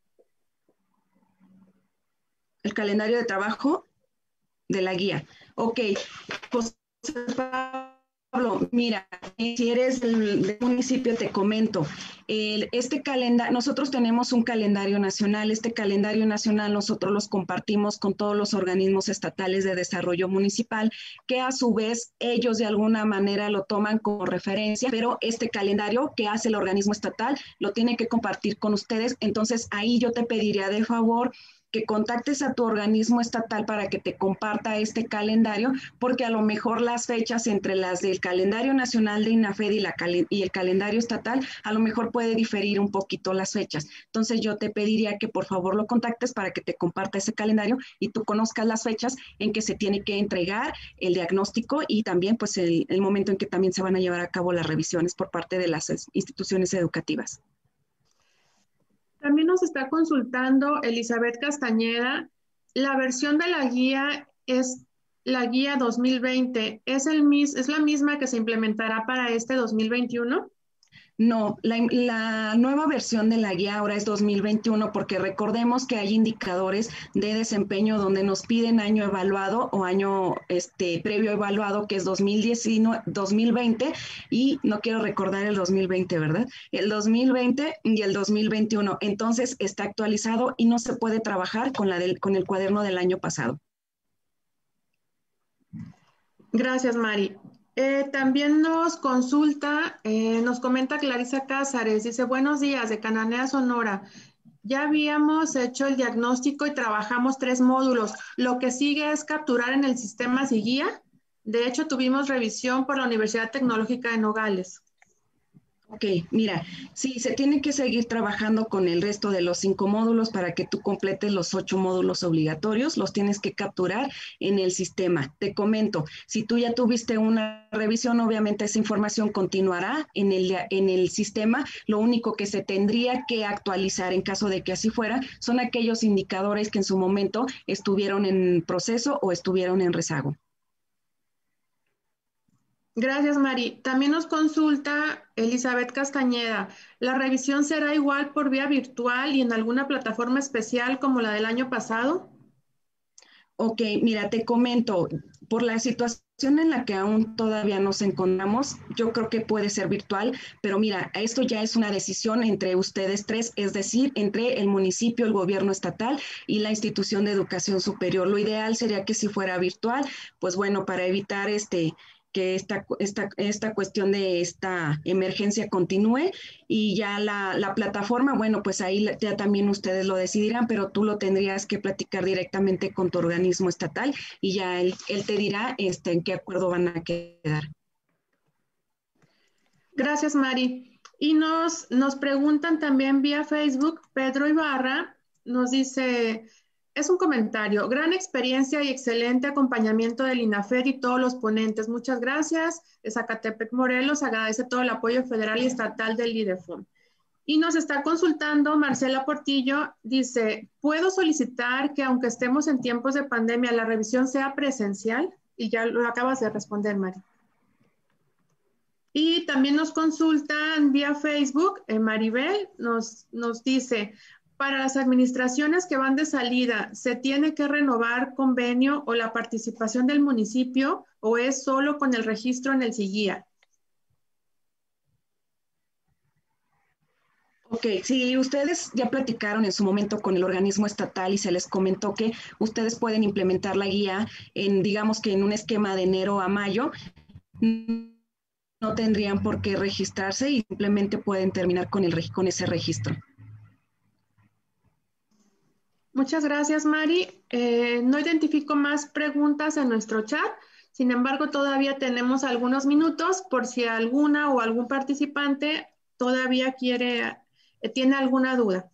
El calendario de trabajo de la guía. Ok, José Pablo, mira, si eres del municipio, te comento, nosotros tenemos un calendario nacional. Este calendario nacional nosotros los compartimos con todos los organismos estatales de desarrollo municipal, que a su vez ellos de alguna manera lo toman como referencia, pero este calendario que hace el organismo estatal lo tiene que compartir con ustedes. Entonces ahí yo te pediría de favor que contactes a tu organismo estatal para que te comparta este calendario, porque a lo mejor las fechas entre las del calendario nacional de INAFED y el calendario estatal, a lo mejor puede diferir un poquito las fechas. Entonces yo te pediría que por favor lo contactes para que te comparta ese calendario y tú conozcas las fechas en que se tiene que entregar el diagnóstico y también pues el momento en que también se van a llevar a cabo las revisiones por parte de las instituciones educativas. También nos está consultando Elizabeth Castañeda. La versión de la guía es la guía 2020. ¿Es la misma que se implementará para este 2021? No, la nueva versión de la guía ahora es 2021 porque recordemos que hay indicadores de desempeño donde nos piden año evaluado o año previo evaluado, que es 2019, 2020, y no quiero recordar el 2020, ¿verdad? El 2020 y el 2021. Entonces está actualizado y no se puede trabajar con el cuaderno del año pasado. Gracias, Mari. También nos consulta, nos comenta Clarisa Cázares, dice, buenos días, de Cananea, Sonora. Ya habíamos hecho el diagnóstico y trabajamos 3 módulos. Lo que sigue es capturar en el sistema SIGUIA. De hecho, tuvimos revisión por la Universidad Tecnológica de Nogales. Ok, mira, sí, se tiene que seguir trabajando con el resto de los 5 módulos para que tú completes los 8 módulos obligatorios, los tienes que capturar en el sistema. Te comento, si tú ya tuviste una revisión, obviamente esa información continuará en el sistema. Lo único que se tendría que actualizar en caso de que así fuera son aquellos indicadores que en su momento estuvieron en proceso o estuvieron en rezago. Gracias, Mari. También nos consulta Elizabeth Castañeda. ¿La revisión será igual por vía virtual y en alguna plataforma especial como la del año pasado? Ok, mira, te comento, por la situación en la que aún todavía nos encontramos, yo creo que puede ser virtual, pero mira, esto ya es una decisión entre ustedes 3, es decir, entre el municipio, el gobierno estatal y la institución de educación superior. Lo ideal sería que si fuera virtual, pues bueno, para evitar que esta cuestión de esta emergencia continúe y ya la plataforma, bueno, pues ahí ya también ustedes lo decidirán, pero tú lo tendrías que platicar directamente con tu organismo estatal y ya él te dirá en qué acuerdo van a quedar. Gracias, Mari. Y nos preguntan también vía Facebook, Pedro Ibarra nos dice... Es un comentario. Gran experiencia y excelente acompañamiento del INAFED y todos los ponentes. Muchas gracias. Zacatepec, Morelos, agradece todo el apoyo federal y estatal del IDEFON. Y nos está consultando Marcela Portillo. Dice, ¿puedo solicitar que aunque estemos en tiempos de pandemia, la revisión sea presencial? Y ya lo acabas de responder, Mari. Y también nos consultan vía Facebook. Maribel nos dice... Para las administraciones que van de salida, ¿se tiene que renovar convenio o la participación del municipio o es solo con el registro en el SIGUIA? Ok, si ustedes ya platicaron en su momento con el organismo estatal y se les comentó que ustedes pueden implementar la guía digamos que en un esquema de enero a mayo, no tendrían por qué registrarse y simplemente pueden terminar con ese registro. Muchas gracias, Mari. No identifico más preguntas en nuestro chat. Sin embargo, todavía tenemos algunos minutos por si alguna o algún participante todavía tiene alguna duda.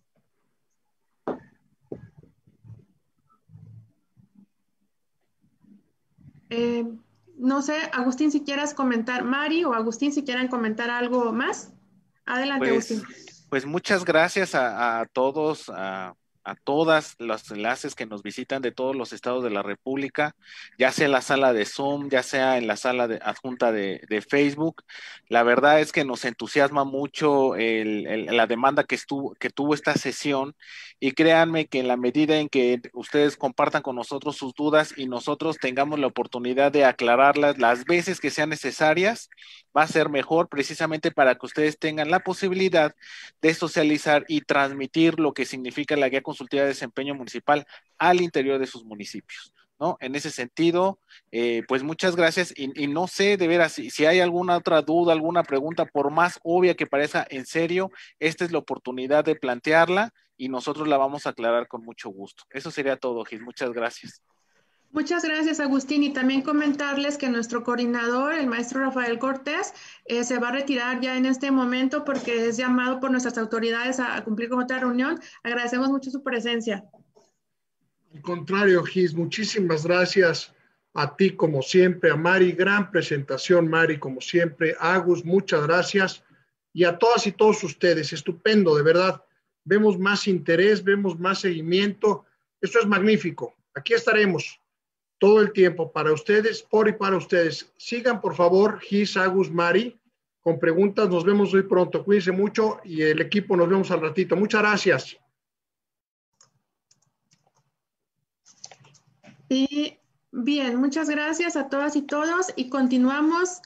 No sé, Agustín, si quieras comentar, Mari o Agustín, si quieren comentar algo más. Adelante, Agustín. Pues muchas gracias a todos, a todas los enlaces que nos visitan de todos los estados de la República, ya sea en la sala de Zoom, ya sea en la sala adjunta de Facebook. La verdad es que nos entusiasma mucho la demanda que tuvo esta sesión, y créanme que en la medida en que ustedes compartan con nosotros sus dudas y nosotros tengamos la oportunidad de aclararlas las veces que sean necesarias, va a ser mejor, precisamente para que ustedes tengan la posibilidad de socializar y transmitir lo que significa la guía consultiva de desempeño municipal al interior de sus municipios, ¿no? En ese sentido, pues muchas gracias, y no sé, de veras, si hay alguna otra duda, alguna pregunta, por más obvia que parezca, en serio, esta es la oportunidad de plantearla y nosotros la vamos a aclarar con mucho gusto. Eso sería todo, Gis. Muchas gracias. Muchas gracias, Agustín, y también comentarles que nuestro coordinador, el maestro Rafael Cortés, se va a retirar ya en este momento porque es llamado por nuestras autoridades a cumplir con otra reunión. Agradecemos mucho su presencia. Al contrario, Gis, muchísimas gracias a ti como siempre, a Mari, gran presentación, Mari, como siempre, Agus, muchas gracias, y a todas y todos ustedes, estupendo, de verdad, vemos más interés, vemos más seguimiento, esto es magnífico, aquí estaremos todo el tiempo para ustedes, por y para ustedes. Sigan, por favor, Gis, Agus, Mari, con preguntas. Nos vemos muy pronto. Cuídense mucho y el equipo nos vemos al ratito. Muchas gracias. Y bien, muchas gracias a todas y todos y continuamos.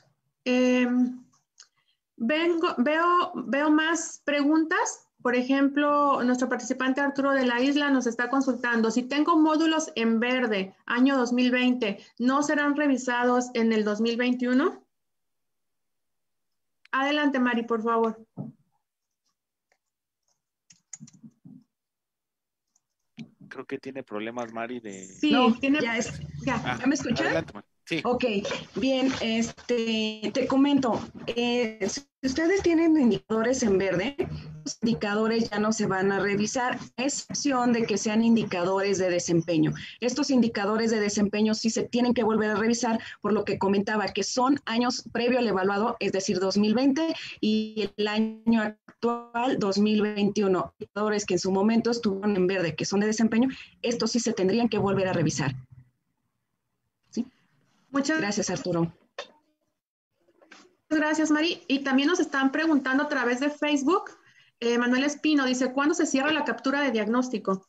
Veo más preguntas. Por ejemplo, nuestro participante Arturo de la Isla nos está consultando. Si tengo módulos en verde, año 2020, ¿no serán revisados en el 2021? Adelante, Mari, por favor. Creo que tiene problemas, Mari, de... Sí, no, tiene... ¿Ya me escuchan? Adelante, Mari. Sí. Ok, bien, te comento, si ustedes tienen indicadores en verde, los indicadores ya no se van a revisar, a excepción de que sean indicadores de desempeño. Estos indicadores de desempeño sí se tienen que volver a revisar, por lo que comentaba que son años previo al evaluado, es decir, 2020 y el año actual, 2021. Indicadores que en su momento estuvieron en verde, que son de desempeño, estos sí se tendrían que volver a revisar. Muchas gracias, Arturo. Muchas gracias, Mari. Y también nos están preguntando a través de Facebook. Manuel Espino dice, ¿cuándo se cierra la captura de diagnóstico?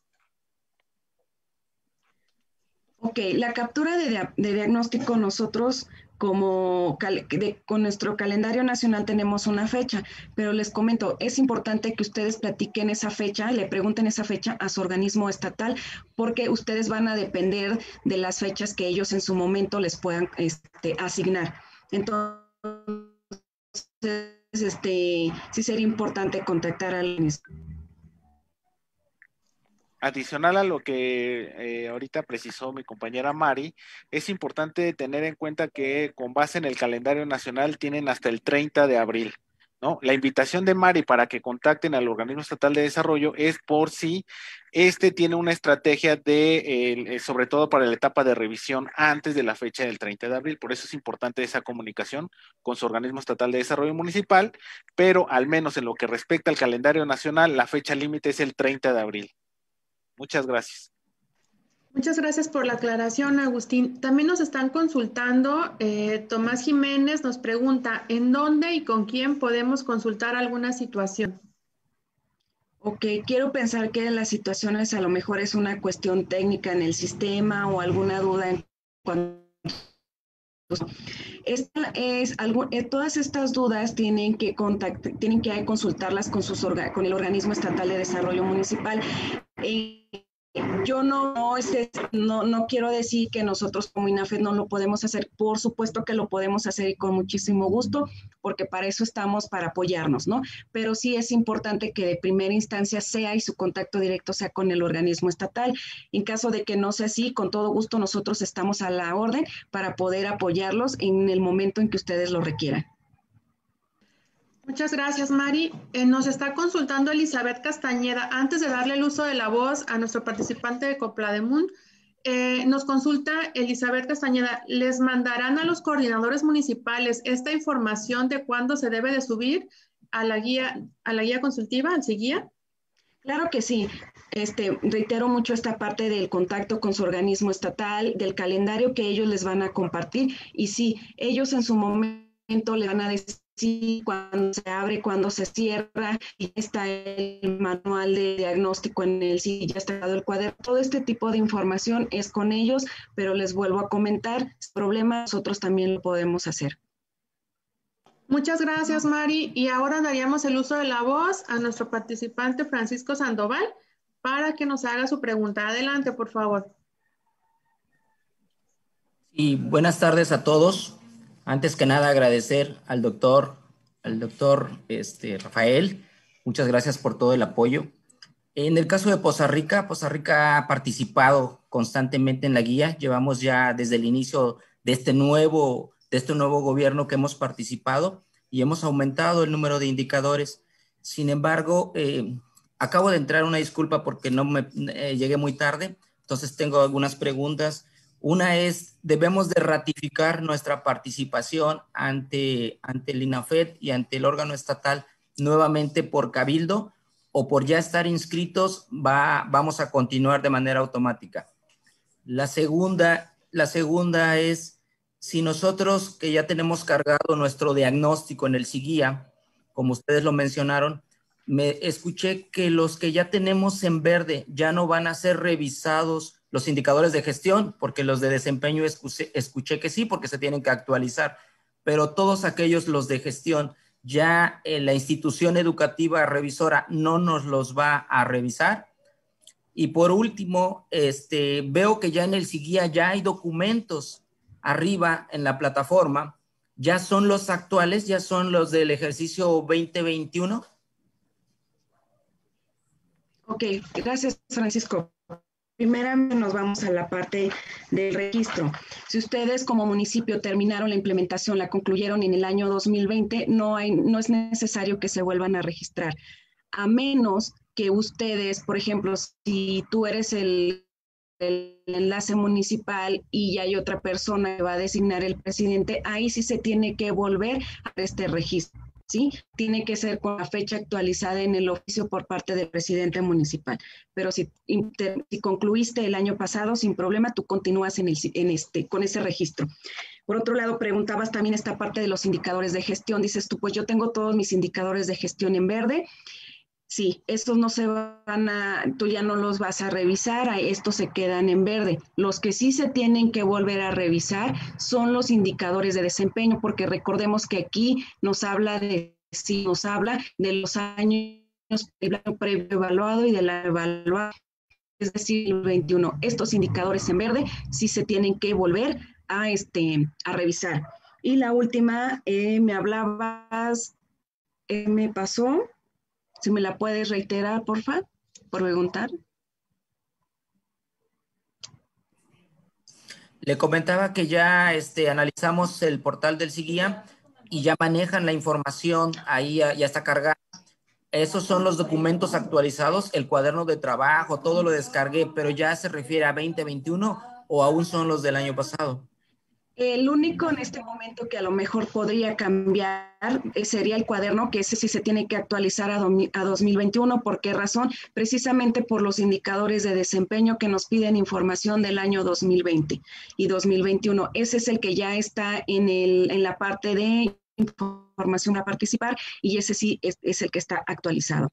Ok, la captura de diagnóstico nosotros con nuestro calendario nacional tenemos una fecha, pero les comento, es importante que ustedes platiquen esa fecha, le pregunten esa fecha a su organismo estatal, porque ustedes van a depender de las fechas que ellos en su momento les puedan asignar. Entonces, sí sería importante contactar al organismo. Adicional a lo que ahorita precisó mi compañera Mari, es importante tener en cuenta que con base en el calendario nacional tienen hasta el 30 de abril, ¿no? La invitación de Mari para que contacten al Organismo Estatal de Desarrollo es por si tiene una estrategia sobre todo para la etapa de revisión antes de la fecha del 30 de abril. Por eso es importante esa comunicación con su Organismo Estatal de Desarrollo Municipal, pero al menos en lo que respecta al calendario nacional, la fecha límite es el 30 de abril. Muchas gracias. Muchas gracias por la aclaración, Agustín. También nos están consultando, Tomás Jiménez nos pregunta, ¿en dónde y con quién podemos consultar alguna situación? Ok, quiero pensar que las situaciones a lo mejor es una cuestión técnica en el sistema o alguna duda en cuanto... todas estas dudas tienen que consultarlas con el Organismo Estatal de Desarrollo Municipal. yo no quiero decir que nosotros como INAFED no lo podemos hacer. Por supuesto que lo podemos hacer y con muchísimo gusto, porque para eso estamos, para apoyarnos, ¿no? Pero sí es importante que de primera instancia sea y su contacto directo sea con el organismo estatal. En caso de que no sea así, con todo gusto nosotros estamos a la orden para poder apoyarlos en el momento en que ustedes lo requieran. Muchas gracias, Mari. Nos está consultando Elizabeth Castañeda. Antes de darle el uso de la voz a nuestro participante de Coplademun, nos consulta Elizabeth Castañeda, ¿les mandarán a los coordinadores municipales esta información de cuándo se debe de subir a la guía consultiva, al SIGUIA? Claro que sí. Reitero mucho esta parte del contacto con su organismo estatal, del calendario que ellos les van a compartir. Y sí, ellos en su momento le van a decir cuándo se abre, cuándo se cierra, y está el manual de diagnóstico en el SIGUIA, ya está dado el cuaderno. Todo este tipo de información es con ellos, pero les vuelvo a comentar, sin problema, nosotros también lo podemos hacer. Muchas gracias, Mari. Y ahora daríamos el uso de la voz a nuestro participante Francisco Sandoval para que nos haga su pregunta. Adelante, por favor. Y buenas tardes a todos. Antes que nada, agradecer al doctor Rafael. Muchas gracias por todo el apoyo. En el caso de Poza Rica ha participado constantemente en la guía. Llevamos ya desde el inicio de este nuevo gobierno que hemos participado y hemos aumentado el número de indicadores. Sin embargo, acabo de entrar, una disculpa porque llegué muy tarde, entonces tengo algunas preguntas. Una es, debemos de ratificar nuestra participación ante el INAFED y ante el órgano estatal nuevamente por cabildo, o por ya estar inscritos vamos a continuar de manera automática. La segunda es, si nosotros que ya tenemos cargado nuestro diagnóstico en el SIGUIA, como ustedes lo mencionaron, escuché que los que ya tenemos en verde ya no van a ser revisados los indicadores de gestión, porque los de desempeño escuché que sí, porque se tienen que actualizar, pero todos aquellos, los de gestión, ya la institución educativa revisora no nos los va a revisar. Y por último, veo que ya en el SIGUIA ya hay documentos arriba en la plataforma, ¿ya son los actuales, ya son los del ejercicio 2021? Ok, gracias, Francisco. Primeramente nos vamos a la parte del registro. Si ustedes como municipio terminaron la implementación, la concluyeron en el año 2020, no es necesario que se vuelvan a registrar, a menos que ustedes, por ejemplo, si tú eres el enlace municipal y ya hay otra persona que va a designar el presidente, ahí sí se tiene que volver a este registro. ¿Sí? Tiene que ser con la fecha actualizada en el oficio por parte del presidente municipal. Pero si concluiste el año pasado, sin problema, tú continúas con ese registro. Por otro lado, preguntabas también esta parte de los indicadores de gestión. Dices tú, pues yo tengo todos mis indicadores de gestión en verde. Sí, estos no se tú ya no los vas a revisar, estos se quedan en verde. Los que sí se tienen que volver a revisar son los indicadores de desempeño, porque recordemos que aquí nos habla de los años previo evaluado y de la evaluada, es decir, el 21. Estos indicadores en verde sí se tienen que volver a revisar. Y la última, me hablabas, me pasó. Si me la puedes reiterar, porfa, por preguntar. Le comentaba que ya analizamos el portal del SIGUIA y ya manejan la información, ahí ya está cargada. Esos son los documentos actualizados, el cuaderno de trabajo, todo lo descargué, pero ya se refiere a 2021 o aún son los del año pasado. El único en este momento que a lo mejor podría cambiar sería el cuaderno, que ese sí se tiene que actualizar a 2021. ¿Por qué razón? Precisamente por los indicadores de desempeño que nos piden información del año 2020 y 2021. Ese es el que ya está en la parte de información a participar y ese sí es el que está actualizado.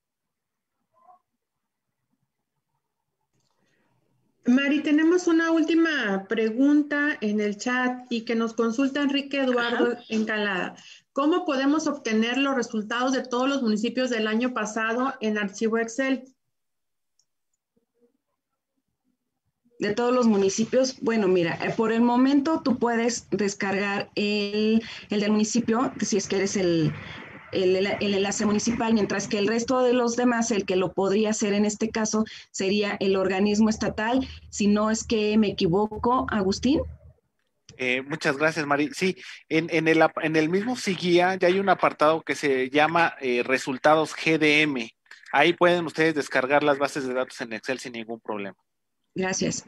Mari, tenemos una última pregunta en el chat y que nos consulta Enrique Eduardo Encalada. ¿Cómo podemos obtener los resultados de todos los municipios del año pasado en archivo Excel? De todos los municipios, bueno, mira, por el momento tú puedes descargar el del municipio, si es que eres el enlace municipal, mientras que el resto de los demás, el que lo podría hacer en este caso, sería el organismo estatal, si no es que me equivoco, Agustín. Muchas gracias, Mari. Sí, en el mismo SIGUIA ya hay un apartado que se llama resultados GDM. Ahí pueden ustedes descargar las bases de datos en Excel sin ningún problema. Gracias.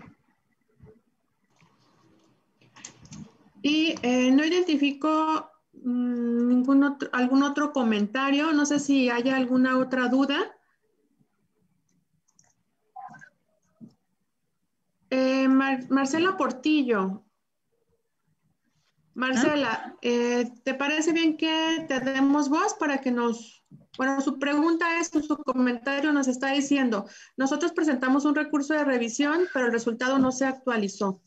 Y no identifico algún otro comentario. No sé si haya alguna otra duda. Marcela Portillo. Marcela, ¿te parece bien que te demos voz para que nos... Bueno, su pregunta es, su comentario nos está diciendo, nosotros presentamos un recurso de revisión, pero el resultado no se actualizó.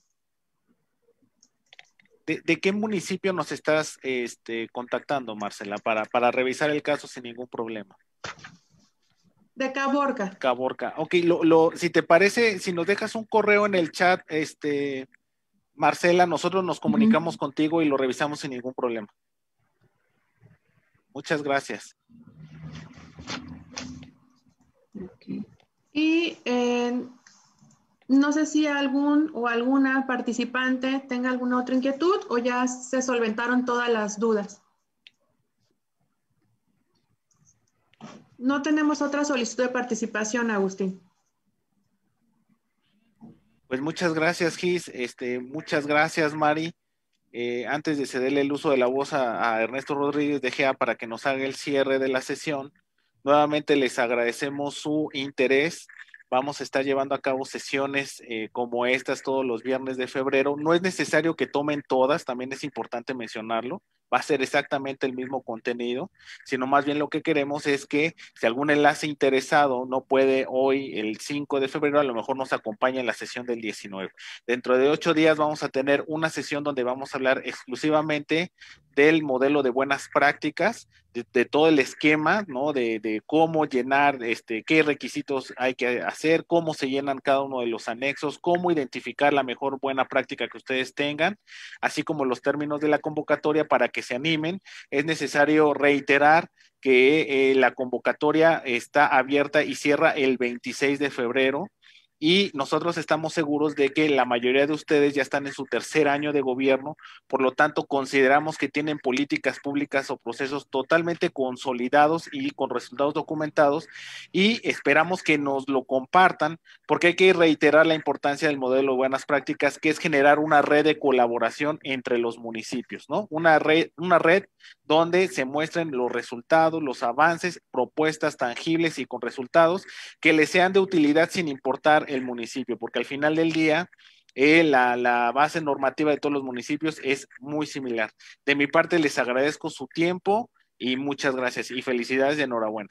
¿De qué municipio nos estás contactando, Marcela, para revisar el caso sin ningún problema? De Caborca. Caborca. Ok, si te parece, si nos dejas un correo en el chat, Marcela, nosotros nos comunicamos contigo y lo revisamos sin ningún problema. Muchas gracias. Okay. Y no sé si algún o alguna participante tenga alguna otra inquietud o ya se solventaron todas las dudas. No tenemos otra solicitud de participación, Agustín. Pues muchas gracias, Gis. Muchas gracias, Mari. Antes de cederle el uso de la voz a Ernesto Rodríguez de GEA para que nos haga el cierre de la sesión, nuevamente les agradecemos su interés. Vamos a estar llevando a cabo sesiones como estas todos los viernes de febrero. No es necesario que tomen todas, también es importante mencionarlo. Va a ser exactamente el mismo contenido, sino más bien lo que queremos es que si algún enlace interesado no puede hoy, el 5 de febrero, a lo mejor nos acompaña en la sesión del 19. Dentro de 8 días vamos a tener una sesión donde vamos a hablar exclusivamente del modelo de buenas prácticas, de todo el esquema, ¿no? De cómo llenar, qué requisitos hay que hacer, cómo se llenan cada uno de los anexos, cómo identificar la mejor buena práctica que ustedes tengan, así como los términos de la convocatoria para que se animen. Es necesario reiterar que la convocatoria está abierta y cierra el 26 de febrero. Y nosotros estamos seguros de que la mayoría de ustedes ya están en su tercer año de gobierno, por lo tanto consideramos que tienen políticas públicas o procesos totalmente consolidados y con resultados documentados y esperamos que nos lo compartan porque hay que reiterar la importancia del modelo de buenas prácticas, que es generar una red de colaboración entre los municipios, ¿no? Una red donde se muestren los resultados, los avances, propuestas tangibles y con resultados que les sean de utilidad sin importar el municipio, porque al final del día la base normativa de todos los municipios es muy similar. De mi parte les agradezco su tiempo y muchas gracias y felicidades y enhorabuena.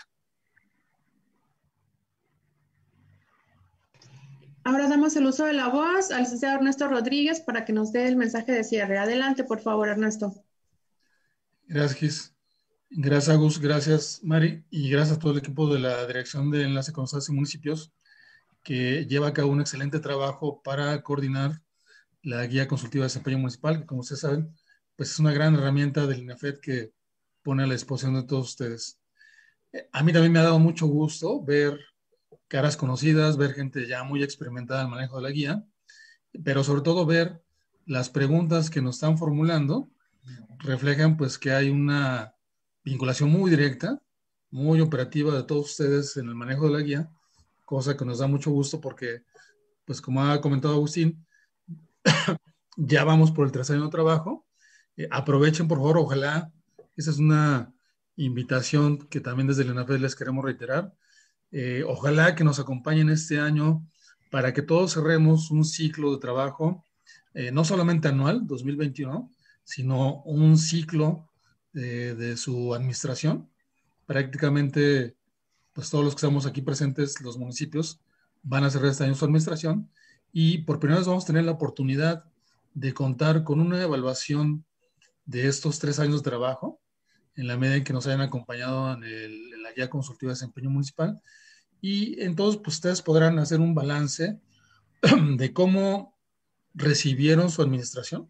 Ahora damos el uso de la voz al licenciado Ernesto Rodríguez para que nos dé el mensaje de cierre. Adelante, por favor, Ernesto. Gracias, Gis. Gracias, Agus. Gracias, Mari. Y gracias a todo el equipo de la Dirección de Enlace con Estados y Municipios que lleva a cabo un excelente trabajo para coordinar la Guía Consultiva de Desempeño Municipal, que como ustedes saben, pues es una gran herramienta del INAFED que pone a la disposición de todos ustedes. A mí también me ha dado mucho gusto ver caras conocidas, ver gente ya muy experimentada en el manejo de la guía, pero sobre todo ver las preguntas que nos están formulando reflejan pues que hay una vinculación muy directa, muy operativa de todos ustedes en el manejo de la guía, cosa que nos da mucho gusto porque, pues como ha comentado Agustín, ya vamos por el tercer año de trabajo. Aprovechen, por favor, ojalá, esa es una invitación que también desde el INAFED les queremos reiterar. Ojalá que nos acompañen este año para que todos cerremos un ciclo de trabajo, no solamente anual, 2021, sino un ciclo de su administración. Prácticamente, pues todos los que estamos aquí presentes, los municipios, van a cerrar este año su administración y por primera vez vamos a tener la oportunidad de contar con una evaluación de estos 3 años de trabajo, en la medida en que nos hayan acompañado en la Guía Consultiva de Desempeño Municipal. Y entonces, pues ustedes podrán hacer un balance de cómo recibieron su administración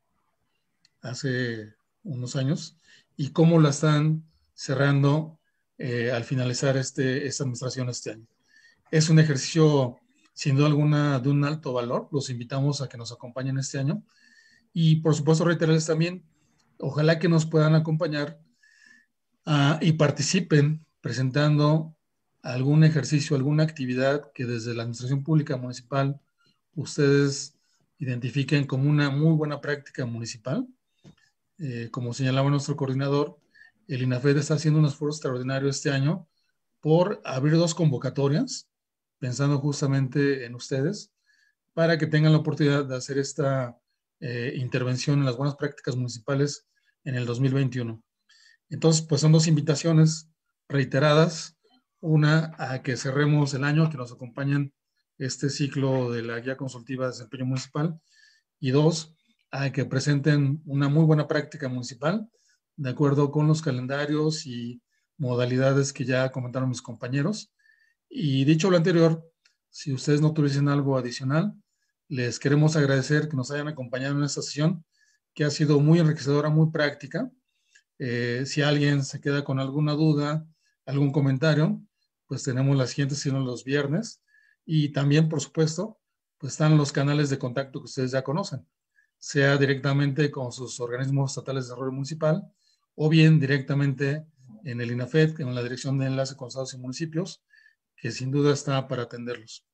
hace unos años y cómo la están cerrando al finalizar esta administración este año. Es un ejercicio, sin duda alguna, de un alto valor. Los invitamos a que nos acompañen este año. Y, por supuesto, reiterarles también, ojalá que nos puedan acompañar y participen presentando algún ejercicio, alguna actividad que desde la Administración Pública Municipal ustedes identifiquen como una muy buena práctica municipal. Como señalaba nuestro coordinador, el INAFED está haciendo un esfuerzo extraordinario este año por abrir 2 convocatorias, pensando justamente en ustedes, para que tengan la oportunidad de hacer esta intervención en las buenas prácticas municipales en el 2021. Entonces, pues son 2 invitaciones reiteradas. Una, a que cerremos el año, que nos acompañen este ciclo de la Guía Consultiva de Desempeño Municipal. Y 2, a que presenten una muy buena práctica municipal, de acuerdo con los calendarios y modalidades que ya comentaron mis compañeros. Y dicho lo anterior, si ustedes no tuviesen algo adicional, les queremos agradecer que nos hayan acompañado en esta sesión, que ha sido muy enriquecedora, muy práctica. Si alguien se queda con alguna duda, algún comentario, pues tenemos la siguiente sesión los viernes. Y también, por supuesto, pues están los canales de contacto que ustedes ya conocen, sea directamente con sus organismos estatales de desarrollo municipal o bien directamente en el INAFED, en la Dirección de Enlace con Estados y Municipios, que sin duda está para atenderlos.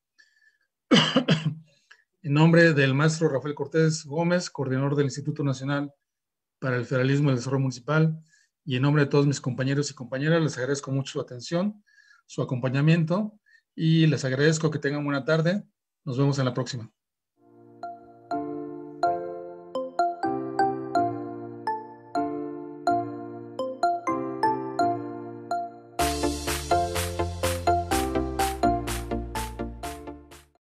En nombre del maestro Rafael Cortés Gómez, coordinador del Instituto Nacional para el Federalismo y el Desarrollo Municipal, y en nombre de todos mis compañeros y compañeras, les agradezco mucho su atención, su acompañamiento, y les agradezco que tengan buena tarde. Nos vemos en la próxima.